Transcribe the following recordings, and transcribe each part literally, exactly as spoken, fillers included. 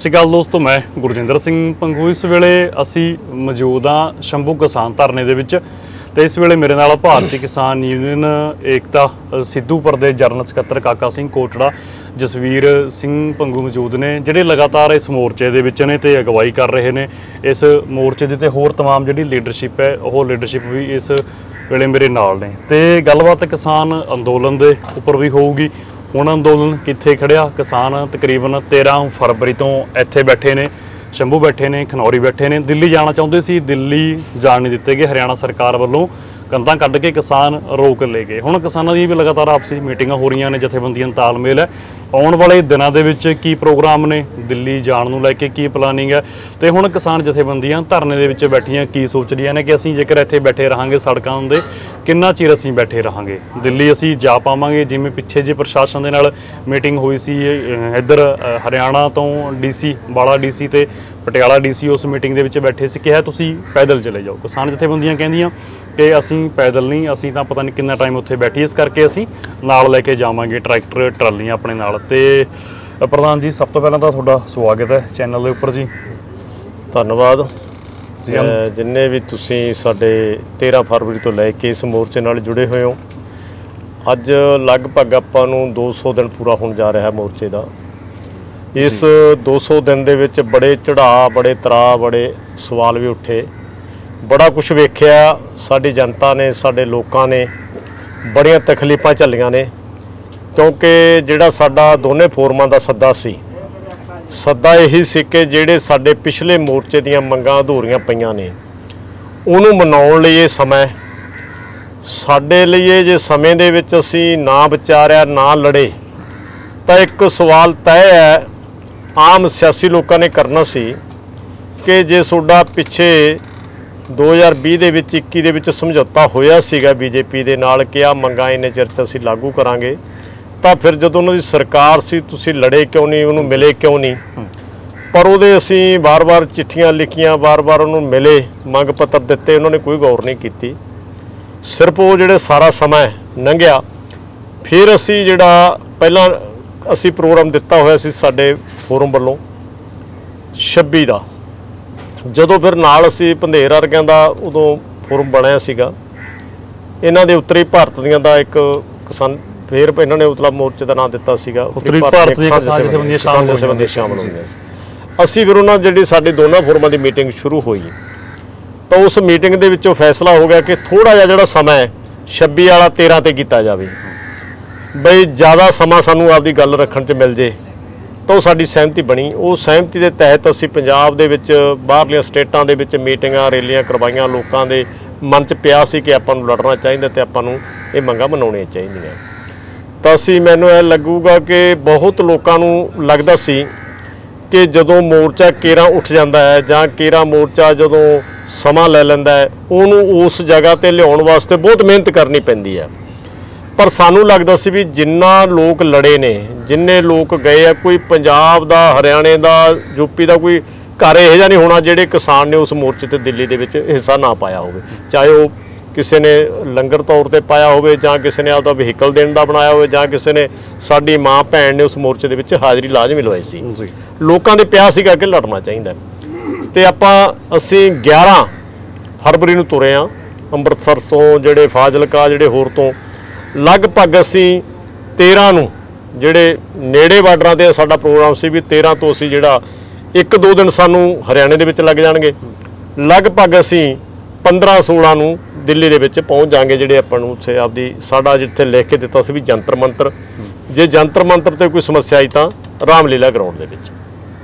ਸਤਿ ਸ਼੍ਰੀ ਅਕਾਲ ਦੋਸਤੋ, मैं गुरजिंदर सिंह पंगू। इस वेले असी मौजूद हाँ शंभू किसान धरने दे विच ते इस वेले मेरे नाल भारती किसान यूनियन एकता सिद्धूपुर दे जनरल सकत्तर काका सिंह कोटड़ा जसवीर सिंह पंगू मौजूद ने, जिहड़े लगातार इस मोर्चे दे विच ने ते अगवाई कर रहे ने। इस मोर्चे दी ते होर तमाम जिहड़ी लीडरशिप है वो लीडरशिप भी इस वेले मेरे नाल ने ते गलबात किसान अंदोलन दे उपर भी होऊगी। हुण अंदोलन कित्थे खड़िया, किसान तकरीबन तेरह फरवरी तो इत्थे बैठे ने, शंभू बैठे ने, खनौरी बैठे ने। दिल्ली जाना चाहुंदे सी, दिल्ली जाण नहीं दित्ते गए। हरियाणा सरकार वालों कंधां कढ के किसान रोक ले गए। हुण किसानां दी भी लगातार आपसी मीटिंगां हो रहीआं ने, जथेबंदियां दा तालमेल है। आउण वाले दिनां दे विच की प्रोग्राम ने, दिल्ली जाण नूं लैके की प्लानिंग है ते हुण किसान जथेबंदियां धरने दे विच बैठियां की सोच रहीआं ने कि असीं जेकर इत्थे बैठे रहांगे सड़कां दे किन्ना चीर असीं बैठे रहांगे, दिल्ली असीं जा पावांगे। जिवें पिछे जे प्रशासन दे नाल मीटिंग हुई सी इधर हरियाणा तो डीसी बाला डीसी ते पटियाला डीसी उस मीटिंग दे विच बैठे सी, कहा तुसीं पैदल चले जाओ। किसान जथेबंदियां कहंदियां कि असीं पैदल नहीं, असीं तां पता नहीं किन्ना टाइम उत्थे बैठी, इस करके असीं नाल लैके जावांगे ट्रैक्टर ट्रालियां अपने नाल। ते प्रधान जी, सब तो पहलां तां तुहाडा स्वागत है चैनल दे उपर जी। धन्नवाद जी। जिन्ने भी तुसीं साडे तेरह फरवरी तो लैके इस मोर्चे नाल जुड़े हुए हो, अज लगभग आपां नूं दो सौ दिन पूरा होण जा रहा है मोर्चे दा। इस दो सौ दिन दे विच बड़े चढ़ाव, बड़े तरा, बड़े सवाल भी उठे, बड़ा कुछ वेख्या। साडी जनता ने, साडे लोकां ने बड़ियां तकलीफां झल्लियां ने, क्योंकि जिहड़ा साडा दोने फोरमां दा सद्दा सी, सद्दा यही सी कि जिहड़े साडे पिछले मोर्चे दीयां मंगां अधूरियां पईयां ने उहनूं मनाउण लई इह समय साडे लई जे समय दे विच असीं ना विचारिया ना लड़े तां एक सवाल तय है आम सियासी लोकां ने करना सी कि जे तुहाडा पिछे दो हज़ार भी दे विच इक्की दे विच समझौता होया सीगा बीजेपी दे नाल कि आ मंगां इन्ने चिर च असीं लागू करांगे, ਤਾਂ ਫਿਰ ਜਦੋਂ ਉਹਨਾਂ ਦੀ ਸਰਕਾਰ ਸੀ ਤੁਸੀਂ ਲੜੇ ਕਿਉਂ ਨਹੀਂ, ਉਹਨੂੰ ਮਿਲੇ ਕਿਉਂ ਨਹੀਂ? ਪਰ ਉਹਦੇ ਅਸੀਂ ਵਾਰ-ਵਾਰ ਚਿੱਠੀਆਂ ਲਿਖੀਆਂ, ਵਾਰ-ਵਾਰ ਉਹਨੂੰ ਮਿਲੇ, ਮੰਗ ਪੱਤਰ ਦਿੱਤੇ, ਉਹਨਾਂ ਨੇ ਕੋਈ ਗੌਰ ਨਹੀਂ ਕੀਤੀ। ਸਿਰਫ ਉਹ ਜਿਹੜੇ ਸਾਰਾ ਸਮਾਂ ਲੰਘਿਆ, ਫਿਰ ਅਸੀਂ ਜਿਹੜਾ ਪਹਿਲਾਂ ਅਸੀਂ ਪ੍ਰੋਗਰਾਮ ਦਿੱਤਾ ਹੋਇਆ ਸੀ ਸਾਡੇ ਫੋਰਮ ਵੱਲੋਂ ਛੱਬੀ ਦਾ, ਜਦੋਂ ਫਿਰ ਨਾਲ ਅਸੀਂ ਭੰਦੇਰ ਵਰਗਿਆਂ ਦਾ ਉਦੋਂ ਫੋਰਮ ਬਣਿਆ ਸੀਗਾ, ਇਹਨਾਂ ਦੇ ਉੱਤਰੀ ਭਾਰਤ ਦੀਆਂ ਦਾ ਇੱਕ ਕਿਸਾਨ फिर इन्होंने उतला मोर्चे का नाम दिता सीगा उत्तरी भारत दी किसान जथेबंदियां शामिल होईआं। असीं फिर उन्हां जिहड़ी साडी दोनों फोरमां दी मीटिंग शुरू होई तो उस मीटिंग दे विचों फैसला हो गया कि थोड़ा जिहा जिहड़ा समा है छब्बी वाला तेरह ते कीता जावे, बई ज़्यादा समा सानूं आपदी गल रखण च मिल जे। तो साडी सहमति बनी। उस सहमति के तहत असीं पंजाब दे विच बाहरलियां स्टेटां दे विच मीटिंगां रैलियां करवाईआं। लोकां दे मन च पिया सी कि आपां नूं लड़ना चाहीदा ते आपां नूं इह मंगां मनाउणीਆਂ ਚਾਹੀਦੀਆਂ। ਤਾਂ ਅਸੀਂ ਮੈਨੂੰ ਇਹ ਲੱਗੂਗਾ ਕਿ ਬਹੁਤ ਲੋਕਾਂ ਨੂੰ ਲੱਗਦਾ ਸੀ ਕਿ ਜਦੋਂ ਮੋਰਚਾ ਕੇਰਾ ਉੱਠ ਜਾਂਦਾ ਹੈ ਜਾਂ ਕੇਰਾ ਮੋਰਚਾ ਜਦੋਂ ਸਮਾਂ ਲੈ ਲੈਂਦਾ ਹੈ ਉਹਨੂੰ ਉਸ ਜਗ੍ਹਾ ਤੇ ਲਿਆਉਣ ਵਾਸਤੇ ਬਹੁਤ ਮਿਹਨਤ ਕਰਨੀ ਪੈਂਦੀ ਹੈ। ਪਰ ਸਾਨੂੰ ਲੱਗਦਾ ਸੀ ਵੀ ਜਿੰਨਾ ਲੋਕ ਲੜੇ ਨੇ, ਜਿੰਨੇ ਲੋਕ ਗਏ ਆ, ਕੋਈ ਪੰਜਾਬ ਦਾ, ਹਰਿਆਣੇ ਦਾ, ਯੂਪੀ ਦਾ ਕੋਈ ਘਰ ਇਹੋ ਜਿਹਾ ਨਹੀਂ ਹੋਣਾ ਜਿਹੜੇ ਕਿਸਾਨ ਨੇ ਉਸ ਮੋਰਚੇ ਤੇ ਦਿੱਲੀ ਦੇ ਵਿੱਚ ਹਿੱਸਾ ਨਾ ਪਾਇਆ ਹੋਵੇ, ਚਾਹੇ ਉਹ किसी ने लंगर तौर पर पाया हो, किसी ने आपका व्हीकल देने का बनाया हो, किसी ने साड़ी माँ भैन ने उस मोर्चे के विच हाज़री लाजमी लवाई सी। लोगों के प्यार सीगा कि लड़ना चाहिए। तो आपां असीं ग्यारह फरवरी नूं तुरे हाँ अंमृतसर तो, जिहड़े फाजिलका, जिहड़े होर तो लगभग असीं तेरह नूं जिहड़े नेड़े बार्डरां ते साडा प्रोग्राम सी भी तेरह तो असीं जिहड़ा एक दो दिन सानूं हरियाणे दे विच लग जाणगे, लगभग असीं पंद्रह सोलह नूं दिल्ली दे विच पहुँच जाएंगे। जिहड़े आपां नूं उत्थे आपदी साडा जिथे लिख के दिता सी भी जंतर मंतर, जे जंतर मंतर ते कोई समस्या आई तां रामलीला ग्राउंड दे विच।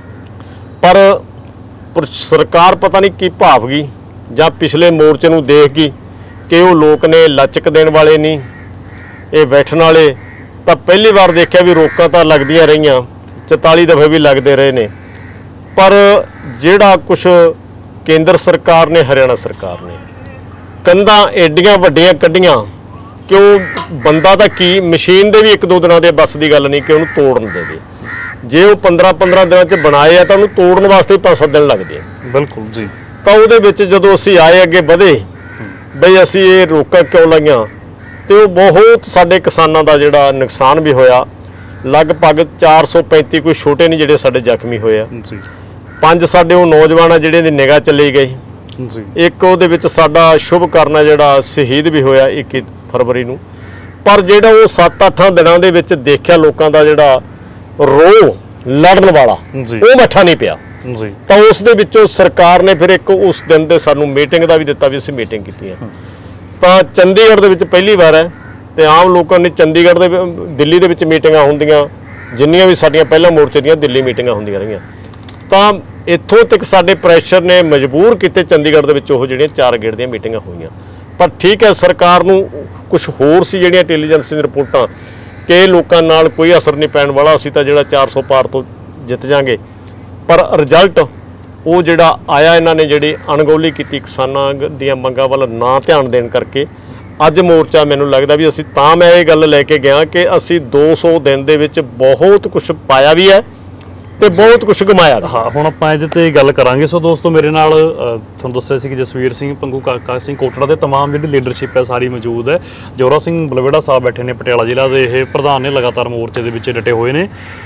पर पर सरकार पता नहीं की भाव गई जां पिछले मोर्चे नूं देख गई कि वो लोक ने लचक देण वाले नहीं, ये बैठण वाले। तां पहली बार देखिया भी रोकां तां लगदियां रहीआं, चौताली दफे भी लगदे रहे ने, पर जिहड़ा कुछ केंद्र सरकार ने, हरियाणा सरकार ने कंधां एडियां वड्डियां कड्डियां कि वो बंदा तां की मशीन दे भी एक दो दिनों के बस की गल नहीं कि उन्होंने तोड़न दे दे। जे वो पंद्रह पंद्रह दिन च बनाए आ तो उन्होंने तोड़न वास्ते पांच सत्त दिन लगते हैं। बिल्कुल जी। तो वो जदों असीं आए अगे वधे बई असीं ये रोकां क्यों लाइयां तो बहुत साडे किसानां दा जिहड़ा नुकसान भी होया। ਲਗਭਗ ਚਾਰ सौ पैंती कोई छोटे नहीं ਜਿਹੜੇ ਸਾਡੇ ਜ਼ਖਮੀ ਹੋਏ ਆ ਜੀ ਪੰਜ ਸਾਡੇ ਉਹ ਨੌਜਵਾਨ ਆ ਜਿਹੜੇ ਦੀ ਨਿਗਾਹ ਚਲੀ ਗਈ ਜੀ ਇੱਕ ਉਹਦੇ ਵਿੱਚ ਸਾਡਾ ਸ਼ੁਭ ਕਰਨਾ ਜਿਹੜਾ ਸ਼ਹੀਦ ਵੀ ਹੋਇਆ ਇੱਕੀ ਫਰਵਰੀ ਨੂੰ ਪਰ ਜਿਹੜਾ ਉਹ ਸੱਤ ਅੱਠ ਦਿਨਾਂ ਦੇ ਵਿੱਚ ਦੇਖਿਆ ਲੋਕਾਂ ਦਾ ਜਿਹੜਾ ਰੋਹ ਲੜਨ ਵਾਲਾ ਜੀ ਉਹ ਮੱਠਾ ਨਹੀਂ ਪਿਆ ਜੀ ਤਾਂ ਉਸ ਦੇ ਵਿੱਚੋਂ ਸਰਕਾਰ ਨੇ ਫਿਰ ਇੱਕ ਉਸ ਦਿਨ ਦੇ ਸਾਨੂੰ ਮੀਟਿੰਗ ਦਾ ਵੀ ਦਿੱਤਾ ਵੀ ਅਸੀਂ ਮੀਟਿੰਗ ਕੀਤੀ ਹੈ ਤਾਂ ਚੰਡੀਗੜ੍ਹ ਦੇ ਵਿੱਚ ਪਹਿਲੀ ਵਾਰ ਹੈ ਤੇ ਆਮ ਲੋਕਾਂ ਨੇ ਚੰਡੀਗੜ੍ਹ ਦੇ ਦਿੱਲੀ ਦੇ ਵਿੱਚ ਮੀਟਿੰਗਾਂ ਹੁੰਦੀਆਂ ਜਿੰਨੀਆਂ ਵੀ ਸਾਡੀਆਂ ਪਹਿਲਾਂ ਮੋਰਚੇ ਦੀਆਂ ਦਿੱਲੀ ਮੀਟਿੰਗਾਂ ਹੁੰਦੀਆਂ ਰਹੀਆਂ ਤਾਂ ਇੱਥੋਂ ਤੱਕ ਸਾਡੇ ਪ੍ਰੈਸ਼ਰ ਨੇ ਮਜਬੂਰ ਕੀਤੇ ਚੰਡੀਗੜ੍ਹ ਦੇ ਵਿੱਚ ਉਹ ਜਿਹੜੀਆਂ ਚਾਰ ਗੇੜ ਦੀਆਂ ਮੀਟਿੰਗਾਂ ਹੋਈਆਂ ਪਰ ਠੀਕ ਹੈ ਸਰਕਾਰ ਨੂੰ ਕੁਝ ਹੋਰ ਸੀ ਜਿਹੜੀਆਂ ਇੰਟੈਲੀਜੈਂਸ ਦੀਆਂ ਰਿਪੋਰਟਾਂ ਕਿ ਲੋਕਾਂ ਨਾਲ ਕੋਈ ਅਸਰ ਨਹੀਂ ਪੈਣ ਵਾਲਾ ਅਸੀਂ ਤਾਂ ਜਿਹੜਾ ਚਾਰ ਸੌ ਪਾਰ ਤੋਂ ਜਿੱਤ ਜਾਾਂਗੇ ਪਰ ਰਿਜ਼ਲਟ ਉਹ ਜਿਹੜਾ ਆਇਆ ਇਹਨਾਂ ਨੇ ਜਿਹੜੀ ਅਣਗੌਲੀ ਕੀਤੀ ਕਿਸਾਨਾਂ ਦੀਆਂ ਮੰਗਾਂ ਵੱਲ ਨਾ ਧਿਆਨ ਦੇਣ ਕਰਕੇ ਅੱਜ ਮੋਰਚਾ ਮੈਨੂੰ ਲੱਗਦਾ ਵੀ ਅਸੀਂ ਤਾਂ ਮੈਂ ਇਹ ਗੱਲ ਲੈ ਕੇ ਗਿਆ ਕਿ ਅਸੀਂ ਦੋ ਸੌ ਦਿਨ ਦੇ ਵਿੱਚ ਬਹੁਤ ਕੁਝ ਪਾਇਆ ਵੀ ਹੈ ਤੇ ਬਹੁਤ ਕੁਝ ਕਮਾਇਆ ਹਾਂ ਹੁਣ ਆਪਾਂ ਇਹਦੇ ਤੇ ਗੱਲ ਕਰਾਂਗੇ ਸੋ ਦੋਸਤੋ ਮੇਰੇ ਨਾਲ ਤੁਹਾਨੂੰ ਦੱਸਿਆ ਸੀ ਕਿ ਜਸਵੀਰ ਸਿੰਘ ਪੰਗੂ ਕਾਕਾ ਸਿੰਘ ਕੋਟੜਾ ਦੇ तमाम ਜਿਹੜੀ ਲੀਡਰਸ਼ਿਪ ਹੈ ਸਾਰੀ ਮੌਜੂਦ ਹੈ ਜੋਰਾ ਸਿੰਘ ਬਲਵੇੜਾ ਸਾਹਿਬ ਬੈਠੇ ਨੇ ਪਟਿਆਲਾ ਜ਼ਿਲ੍ਹਾ ਦੇ ਇਹ ਪ੍ਰਧਾਨ ਨੇ ਲਗਾਤਾਰ ਮੋਰਚੇ ਦੇ ਵਿੱਚ ਡਟੇ ਹੋਏ ਨੇ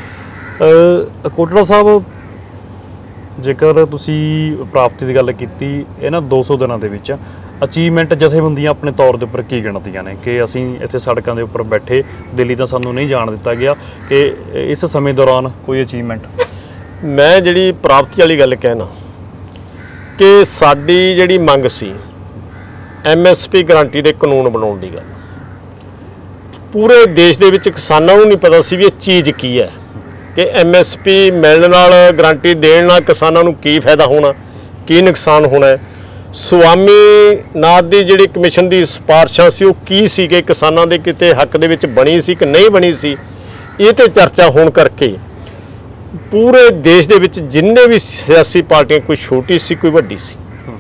ਕੋਟੜਾ ਸਾਹਿਬ ਜੇਕਰ ਤੁਸੀਂ ਪ੍ਰਾਪਤੀ ਦੀ ਗੱਲ ਕੀਤੀ ਇਹਨਾਂ ਦੋ ਸੌ ਦਿਨਾਂ ਦੇ ਵਿੱਚ ਅਚੀਵਮੈਂਟ ਜਥੇਬੰਦੀਆਂ ਆਪਣੇ ਤੌਰ ਦੇ ਉੱਪਰ ਕੀ ਗਿਣਦੀਆਂ ਨੇ ਕਿ ਅਸੀਂ ਇੱਥੇ ਸੜਕਾਂ ਦੇ ਉੱਪਰ ਬੈਠੇ ਦਿੱਲੀ ਤਾਂ ਸਾਨੂੰ ਨਹੀਂ ਜਾਣ ਦਿੱਤਾ ਗਿਆ ਕਿ ਇਸ ਸਮੇਂ ਦੌਰਾਨ ਕੋਈ ਅਚੀਵਮੈਂਟ ਮੈਂ ਜਿਹੜੀ ਪ੍ਰਾਪਤੀ ਵਾਲੀ ਗੱਲ ਕਹਿਣਾ ਕਿ ਸਾਡੀ ਜਿਹੜੀ ਮੰਗ ਸੀ ਐਮ ਐਸ ਪੀ ਗਰੰਟੀ ਦੇ ਕਾਨੂੰਨ ਬਣਾਉਣ ਦੀ ਗੱਲ ਪੂਰੇ ਦੇਸ਼ ਦੇ ਵਿੱਚ ਕਿਸਾਨਾਂ ਨੂੰ ਨਹੀਂ ਪਤਾ ਸੀ ਵੀ ਇਹ ਚੀਜ਼ ਕੀ ਹੈ ਕਿ ਐਮ ਐਸ ਪੀ ਮਿਲਣ ਨਾਲ ਗਰੰਟੀ ਦੇਣ ਨਾਲ ਕਿਸਾਨਾਂ ਨੂੰ ਕੀ ਫਾਇਦਾ ਹੋਣਾ ਕੀ ਨੁਕਸਾਨ ਹੋਣਾ ਹੈ ਸੁਆਮੀ ਨਾਥ ਦੀ ਜਿਹੜੀ ਕਮਿਸ਼ਨ ਦੀ ਸਿਫਾਰਸ਼ਾਂ ਸੀ ਉਹ ਕੀ ਸੀ ਕਿ ਕਿਸਾਨਾਂ ਦੇ ਕਿਤੇ ਹੱਕ ਦੇ ਵਿੱਚ ਬਣੀ ਸੀ ਕਿ ਨਹੀਂ ਬਣੀ ਸੀ ਇਹ ਤੇ ਚਰਚਾ ਹੋਣ ਕਰਕੇ ਪੂਰੇ ਦੇਸ਼ ਦੇ ਵਿੱਚ ਜਿੰਨੇ ਵੀ ਸਿਆਸੀ ਪਾਰਟੀਆਂ ਕੋਈ ਛੋਟੀ ਸੀ ਕੋਈ ਵੱਡੀ ਸੀ